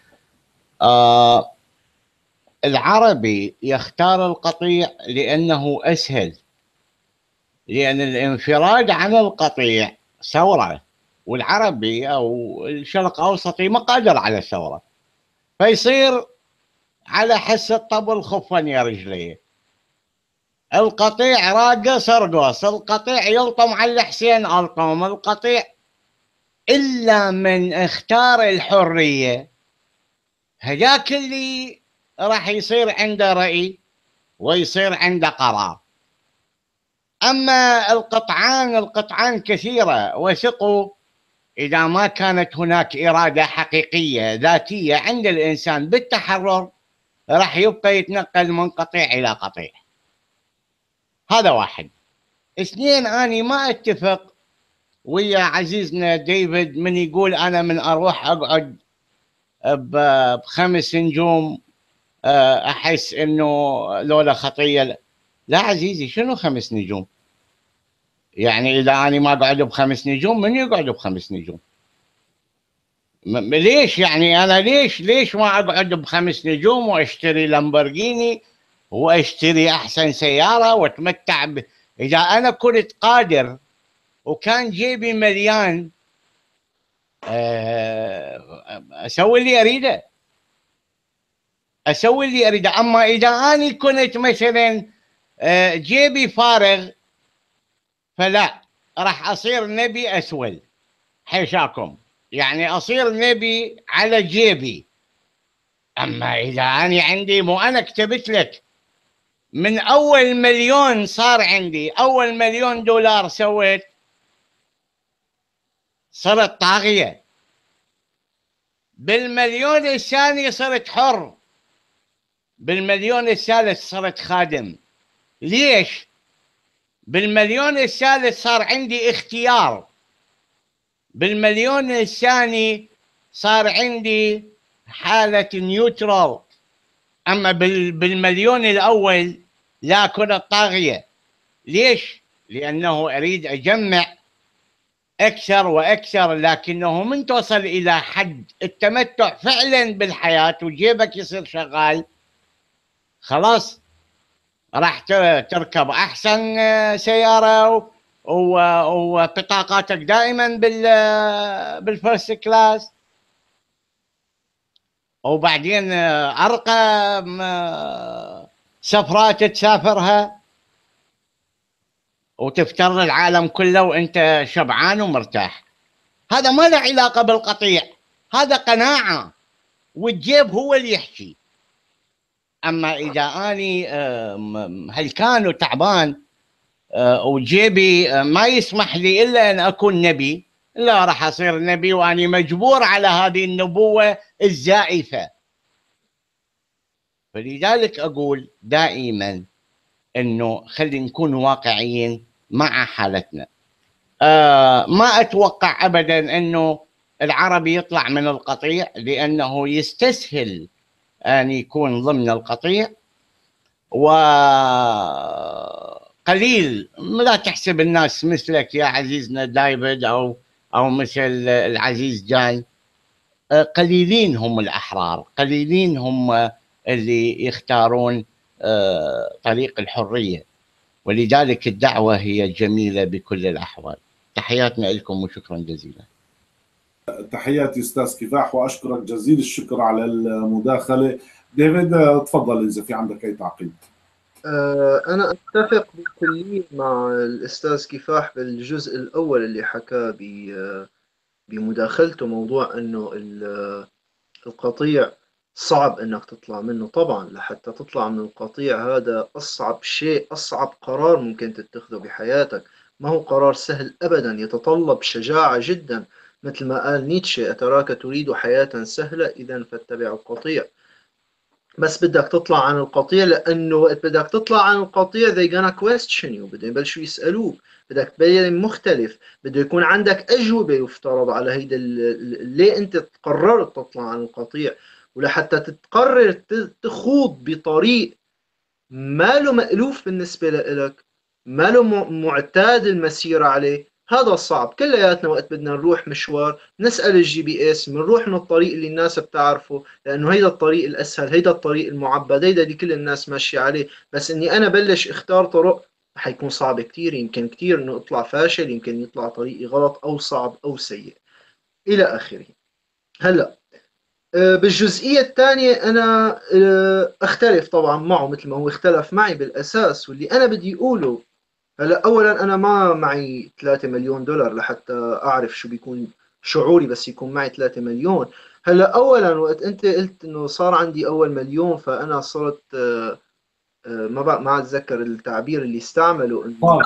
العربي يختار القطيع لأنه أسهل، لأن الانفراد عن القطيع ثورة، والعربي أو الشرق أوسطي ما قادر على ثورة، فيصير على حس الطبل خفا يا رجليه. القطيع راقص ارقص، القطيع يلطم على الحسين الطم، القطيع إلا من اختار الحرية هذاك اللي راح يصير عنده رأي ويصير عنده قرار. أما القطعان كثيرة، وثقوا إذا ما كانت هناك إرادة حقيقية ذاتية عند الإنسان بالتحرر راح يبقى يتنقل من قطيع إلى قطيع. هذا واحد. اثنين، أنا ما أتفق ويا عزيزنا ديفيد من يقول أنا من أروح أقعد ب5 نجوم أحس إنه لولا خطية. لا عزيزي، شنو 5 نجوم؟ يعني إذا أنا ما أقعد ب5 نجوم من يقعد ب5 نجوم؟ ليش يعني أنا ليش ما أقعد ب5 نجوم وأشتري لامبورغيني وأشتري أحسن سيارة وأتمتع إذا أنا كنت قادر وكان جيبي مليان أسوي اللي أريده. أما إذا أنا كنت مثلا جيبي فارغ فلا، راح أصير نبي أسول، حيشاكم، يعني أصير نبي على جيبي. أما إذا أنا عندي، مو أنا كتبت لك من أول مليون صار عندي، أول $1,000,000 سويت، صرت طاغية. بالمليون الثاني صرت حر، بالمليون الثالث صرت خادم. ليش؟ بالمليون الثالث صار عندي اختيار، بالمليون الثاني صار عندي حالة نيوترال. أما بالمليون الأول لا، كنت طاغية. ليش؟ لأنه أريد أجمع أكثر وأكثر، لكنه من توصل إلى حد التمتع فعلا بالحياة وجيبك يصير شغال، خلاص راح تركب أحسن سيارة وبطاقاتك دائما بالفيرست كلاس، وبعدين أرقى سفرات تسافرها وتفتر العالم كله وانت شبعان ومرتاح. هذا ما له علاقة بالقطيع، هذا قناعة والجيب هو اللي يحكي. أما إذا أني هلكان وتعبان وجيبي ما يسمح لي إلا أن أكون نبي، لا، راح أصير نبي وأني مجبور على هذه النبوة الزائفة. فلذلك أقول دائما أنه خلينا نكون واقعيين مع حالتنا. ما أتوقع أبدا أنه العربي يطلع من القطيع، لأنه يستسهل أن يكون ضمن القطيع، وقليل. لا تحسب الناس مثلك يا عزيزنا دايفيد أو مثل العزيز جان، قليلين هم الأحرار، قليلين هم اللي يختارون طريق الحرية. ولذلك الدعوة هي جميلة بكل الأحوال. تحياتنا لكم وشكرا جزيلا. تحياتي أستاذ كفاح، وأشكرك جزيل الشكر على المداخلة. ديفيد تفضل إذا في عندك أي تعقيب. أنا أتفق بالكلية مع الأستاذ كفاح بالجزء الأول اللي حكاه بمداخلته، موضوع إنه القطيع صعب إنك تطلع منه. طبعا لحتى تطلع من القطيع هذا أصعب شيء، أصعب قرار ممكن تتخذه بحياتك. ما هو قرار سهل أبدا، يتطلب شجاعة جدا. مثل ما قال نيتشه: أتراك تريد حياة سهلة؟ إذا فاتبع القطيع. بس بدك تطلع عن القطيع، لأنه وقت بدك تطلع عن القطيع they gonna question you، بدهم يبلشوا يسألوك، بدك تبين مختلف، بده يكون عندك أجوبة يفترض على هيدا ليه أنت قررت تطلع عن القطيع. ولحتى تقرر تخوض بطريق ما له مألوف بالنسبة لإلك، ما له معتاد المسيرة عليه، هذا صعب. كلياتنا وقت بدنا نروح مشوار نسأل الجي بي اس، بنروح من الطريق اللي الناس بتعرفه، لأنه هيدا الطريق الأسهل، هيدا الطريق المعبد، هيدا اللي كل الناس ماشية عليه. بس إني أنا بلش اختار طرق حيكون صعب كتير، يمكن كتير إنه أطلع فاشل، يمكن يطلع طريقي غلط أو صعب أو سيء إلى آخره. هلأ بالجزئية الثانية أنا أختلف طبعا معه مثل ما هو اختلف معي بالأساس. واللي أنا بدي أقوله هلا، أولا أنا ما معي 3 مليون دولار لحتى أعرف شو بيكون شعوري بس يكون معي 3 مليون. هلا أولا وقت أنت قلت إنه صار عندي أول مليون، فأنا صرت ما أتذكر التعبير اللي استعمله، إنه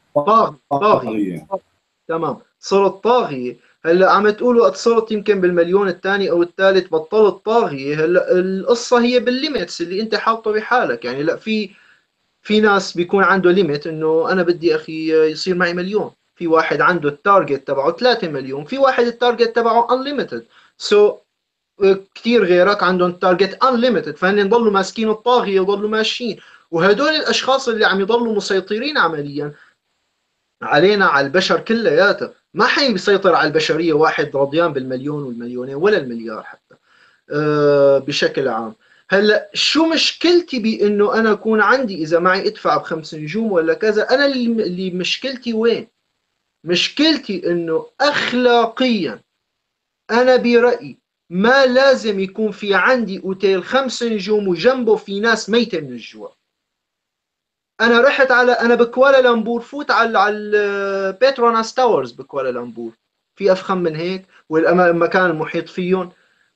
طاغية. تمام، صرت طاغية. هلا عم تقول وقت صرت يمكن بالمليون الثاني او الثالث بطلت طاغية. هلا القصة هي بالليميتس اللي انت حاطه بحالك. يعني لا، في ناس بيكون عنده ليميت انه انا بدي اخي يصير معي مليون، في واحد عنده التارجت تبعه 3 مليون، في واحد التارجت تبعه unlimited. كثير غيرك عندهم تارجت unlimited، فهن يضلوا ماسكين الطاغية ويضلوا ماشيين. وهدول الاشخاص اللي عم يضلوا مسيطرين عمليا علينا، على البشر كلياته، ما حيسيطر على البشرية واحد رضيان بالمليون والمليونين ولا المليار حتى بشكل عام. هلا شو مشكلتي بانه انا اكون عندي اذا معي ادفع ب5 نجوم ولا كذا؟ انا اللي مشكلتي وين؟ مشكلتي انه اخلاقيا انا برأيي ما لازم يكون في عندي اوتيل 5 نجوم وجنبه في ناس ميتة من الجوع. انا رحت انا بكوالالمبور، فوت على بيتروناس تاورز بكوالالمبور، في افخم من هيك؟ والمكان المحيط فيهم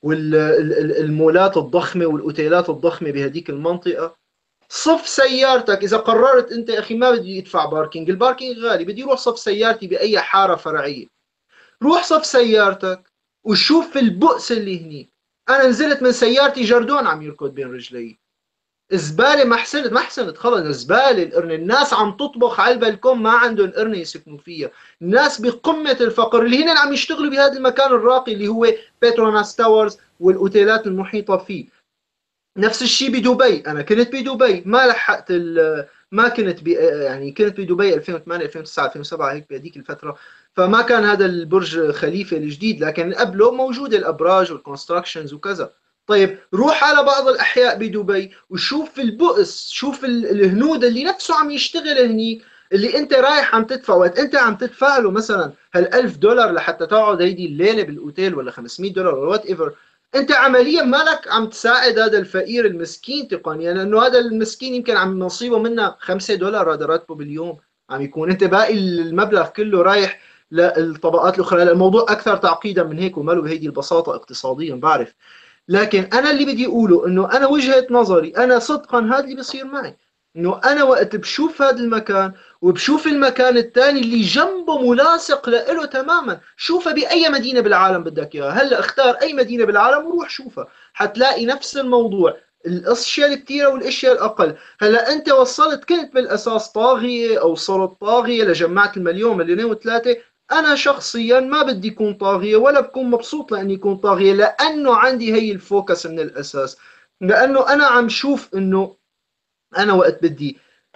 والمولات الضخمه والاوتيلات الضخمه بهديك المنطقه. صف سيارتك اذا قررت انت اخي ما بدي ادفع باركينج، الباركينج غالي، بدي اروح صف سيارتي باي حاره فرعيه، روح صف سيارتك وشوف البؤس اللي هنيك. انا نزلت من سيارتي جردون عم يركض بين رجلي، زباله، ما حسنت خلص، زباله القرن. الناس عم تطبخ على البلكون، ما عندهم قرن يسكنوا فيها. الناس بقمه الفقر اللي هن عم يشتغلوا بهذا المكان الراقي اللي هو بيتروناس تاورز والاوتيلات المحيطه فيه. نفس الشيء بدبي، انا كنت بدبي ما لحقت ما كنت يعني كنت بدبي 2008 2009 2007 هيك بهذيك الفتره، فما كان هذا البرج خليفه الجديد، لكن قبله موجود الابراج والكونستراكشنز وكذا. طيب روح على بعض الاحياء بدبي وشوف البؤس، شوف الهنود اللي نفسه عم يشتغل هنيك، اللي انت رايح عم تدفع. وقت انت عم تدفع له مثلا $1000 لحتى تقعد هيدي الليله بالاوتيل، ولا $500 ولا وات ايفر، انت عمليا مالك عم تساعد هذا الفقير المسكين تقنيا، لانه هذا المسكين يمكن عم نصيبه منها $5 هذا راتبه باليوم عم يكون، انت باقي المبلغ كله رايح للطبقات الاخرى. الموضوع اكثر تعقيدا من هيك وما له بهيدي البساطه اقتصاديا بعرف، لكن انا اللي بدي اقوله انه انا وجهه نظري، انا صدقا هذا اللي بيصير معي، انه انا وقت بشوف هذا المكان وبشوف المكان الثاني اللي جنبه ملاصق له تماما، شوفها باي مدينه بالعالم بدك اياها. هلا اختار اي مدينه بالعالم وروح شوفها، حتلاقي نفس الموضوع، الاشياء الكثيره والاشياء الاقل. هلا انت وصلت، كنت بالاساس طاغيه او صرت طاغيه لجمعت المليون مليونين وثلاثه. انا شخصيا ما بدي اكون طاغيه ولا بكون مبسوط لاني اكون طاغيه، لانه عندي هي الفوكس من الاساس، لانه انا عم شوف انه انا وقت بدي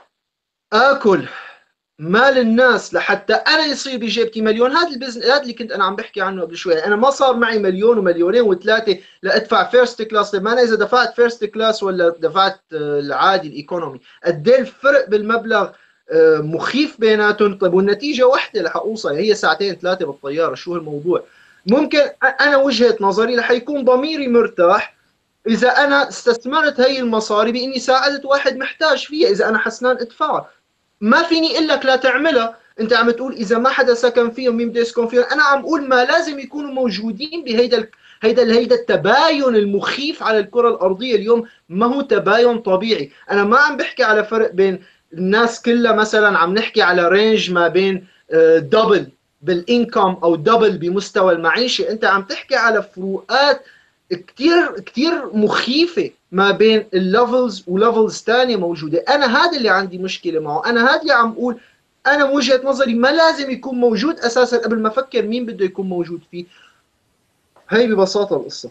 اكل مال الناس لحتى انا يصير بجيبتي مليون، هذا البزنس، هذا اللي كنت انا عم بحكي عنه قبل شوي. انا ما صار معي مليون ومليونين وثلاثه لادفع فيرست كلاس. طيب ما انا اذا دفعت فيرست كلاس ولا دفعت العادي الايكونومي، قد ايه الفرق بالمبلغ مخيف بيناتهم. طيب والنتيجه واحده رح اوصل، هي ساعتين ثلاثه بالطياره، شو الموضوع؟ ممكن انا وجهه نظري رح يكون ضميري مرتاح اذا انا استثمرت هي المصاري باني ساعدت واحد محتاج فيها، اذا انا حسنان ادفعها. ما فيني اقول لك لا تعملها. انت عم تقول اذا ما حدا سكن فيهم مين بده يسكن فيهم، انا عم اقول ما لازم يكونوا موجودين بهيدا هيدا التباين المخيف على الكره الارضيه اليوم. ما هو تباين طبيعي. انا ما عم بحكي على فرق بين الناس كلها، مثلا عم نحكي على رينج ما بين دبل بالانكم او دبل بمستوى المعيشه. انت عم تحكي على فروقات كتير كتير مخيفه ما بين الليفلز وليفلز ثانيه موجوده. انا هذا اللي عندي مشكله معه. انا هذا اللي عم اقول، انا من وجهه نظري ما لازم يكون موجود اساسا قبل ما افكر مين بده يكون موجود فيه. هي ببساطه القصه.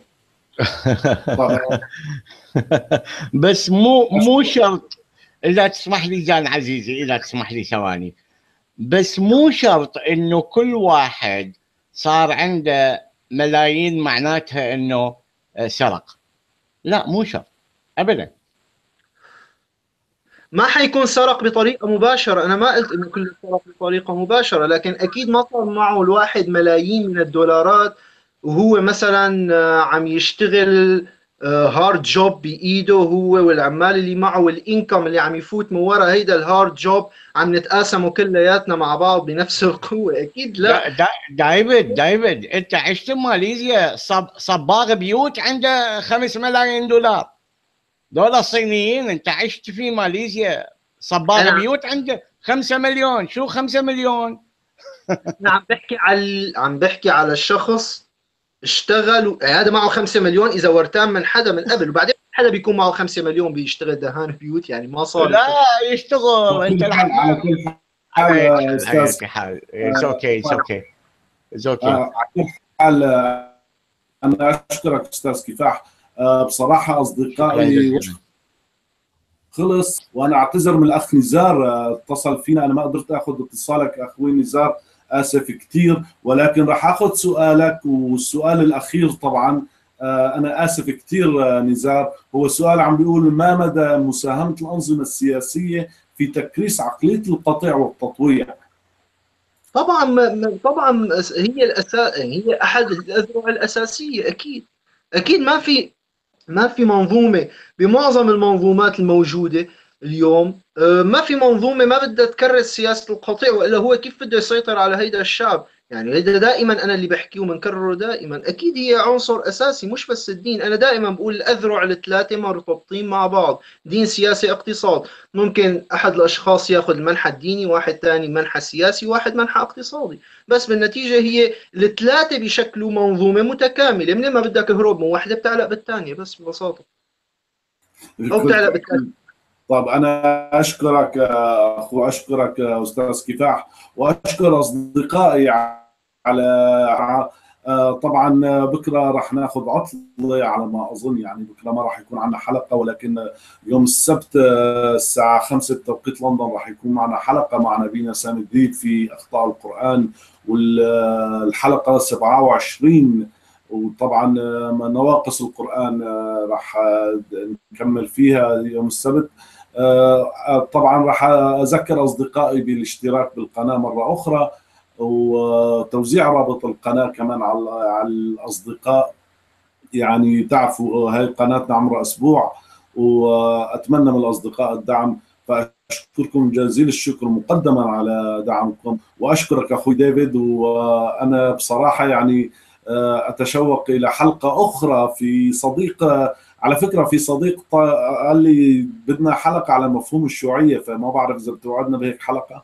بس مو شرط. اذا تسمح لي جان عزيزي، اذا تسمح لي ثواني، بس مو شرط انه كل واحد صار عنده ملايين معناتها انه سرق. لا مو شرط ابدا. ما حيكون سرق بطريقه مباشره. انا ما قلت انه كل سرق بطريقه مباشره، لكن اكيد ما صار معه الواحد ملايين من الدولارات وهو مثلا عم يشتغل هارد جوب بايده هو والعمال اللي معه والانكم اللي عم يفوت من ورا هيدا الهارد جوب عم نتقاسمه كلياتنا مع بعض بنفس القوه. اكيد لا. دايفيد انت عشت بماليزيا صباغ بيوت عنده 5 ملايين دولار. دول الصينيين. انت عشت في ماليزيا صباغ بيوت عنده 5 مليون. شو 5 مليون؟ انا عم بحكي على الشخص اشتغل، هذا معه 5 مليون اذا ورتان من حدا من قبل، وبعدين حدا بيكون معه 5 مليون بيشتغل دهان بيوت. يعني ما صار لا يشتغل. انت على كل حال استاذ حال اتس اوكي على كل حال انا اشكرك استاذ كفاح. بصراحه اصدقائي خلص، وانا اعتذر من الاخ نزار اتصل فينا. انا ما قدرت اخذ اتصالك اخوي نزار، اسف كثير، ولكن راح اخذ سؤالك. والسؤال الاخير طبعا انا اسف كثير نزار، هو سؤال عم بيقول ما مدى مساهمه الانظمه السياسيه في تكريس عقليه القطيع والتطويع؟ طبعا هي احد الاذرع الاساسيه. اكيد ما في منظومه بمعظم المنظومات الموجوده اليوم، ما في منظومه ما بدها تكرس سياسه القطيع، والا هو كيف بده يسيطر على هيدا الشعب؟ يعني هيدا دائما انا اللي بحكيه وبنكرره دائما. اكيد هي عنصر اساسي، مش بس الدين. انا دائما بقول الاذرع الثلاثه مرتبطين مع بعض: دين، سياسه، اقتصاد. ممكن احد الاشخاص ياخذ المنحى الديني، واحد ثاني منحى سياسي، واحد منحى اقتصادي، بس بالنتيجه هي الثلاثه بيشكلوا منظومه متكامله. من ما بدك هروب من واحده بتعلق بالثانيه، بس ببساطه، او بتعلق بالثانيه. طب انا اشكرك اخو، اشكرك استاذ كفاح، واشكر اصدقائي على طبعا بكره راح ناخذ عطله على ما اظن. يعني بكره ما راح يكون عندنا حلقه، ولكن يوم السبت الساعه 5 بتوقيت لندن راح يكون معنا حلقه مع نبينا سامي الديب في اخطاء القران، والحلقه 27. وطبعا نواقص القرآن راح نكمل فيها يوم السبت. طبعا راح أذكر أصدقائي بالاشتراك بالقناة مرة أخرى، وتوزيع رابط القناة كمان على الأصدقاء. يعني تعرفوا هاي قناتنا عمرها أسبوع، وأتمنى من الأصدقاء الدعم. فأشكركم جزيل الشكر مقدما على دعمكم، وأشكرك أخوي ديفيد. وأنا بصراحة يعني أتشوق إلى حلقة أخرى في صديق، على فكرة في صديق قال لي بدنا حلقة على مفهوم الشيوعية، فما بعرف إذا بتوعدنا بهيك حلقة.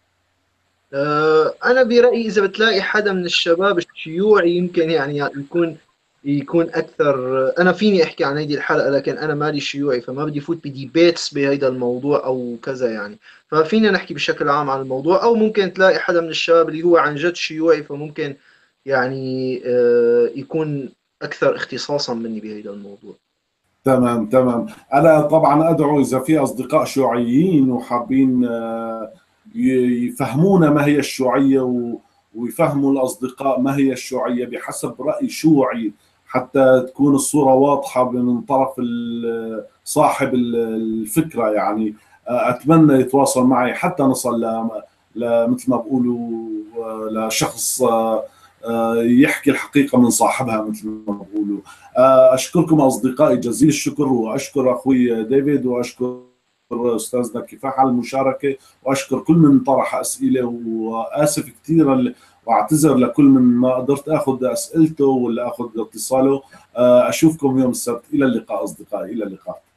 أنا برأيي إذا بتلاقي حدا من الشباب الشيوعي يمكن يعني يكون أكثر. أنا فيني أحكي عن هذه الحلقة، لكن أنا مالي شيوعي فما بدي فوت بديبيتس بهذا الموضوع أو كذا يعني. ففينا نحكي بشكل عام عن الموضوع، أو ممكن تلاقي حدا من الشباب اللي هو عن جد شيوعي فممكن يعني يكون أكثر اختصاصا مني بهذا الموضوع. تمام. أنا طبعا أدعو إذا في أصدقاء شيوعيين وحابين يفهمونا ما هي الشيوعية، ويفهموا الأصدقاء ما هي الشيوعية بحسب رأي شيوعي، حتى تكون الصورة واضحة من طرف صاحب الفكرة. يعني أتمنى يتواصل معي حتى نصل مثل ما بقولوا لشخص يحكي الحقيقة من صاحبها مثل ما بقولوا. يعملوه. اشكركم اصدقائي جزيل الشكر، واشكر اخوي ديفيد، واشكر استاذنا كفاح على المشاركه، واشكر كل من طرح اسئله، واسف كثير واعتذر لكل من ما قدرت اخذ اسئلته ولا اخذ اتصاله. اشوفكم يوم السبت. الى اللقاء اصدقائي، الى اللقاء.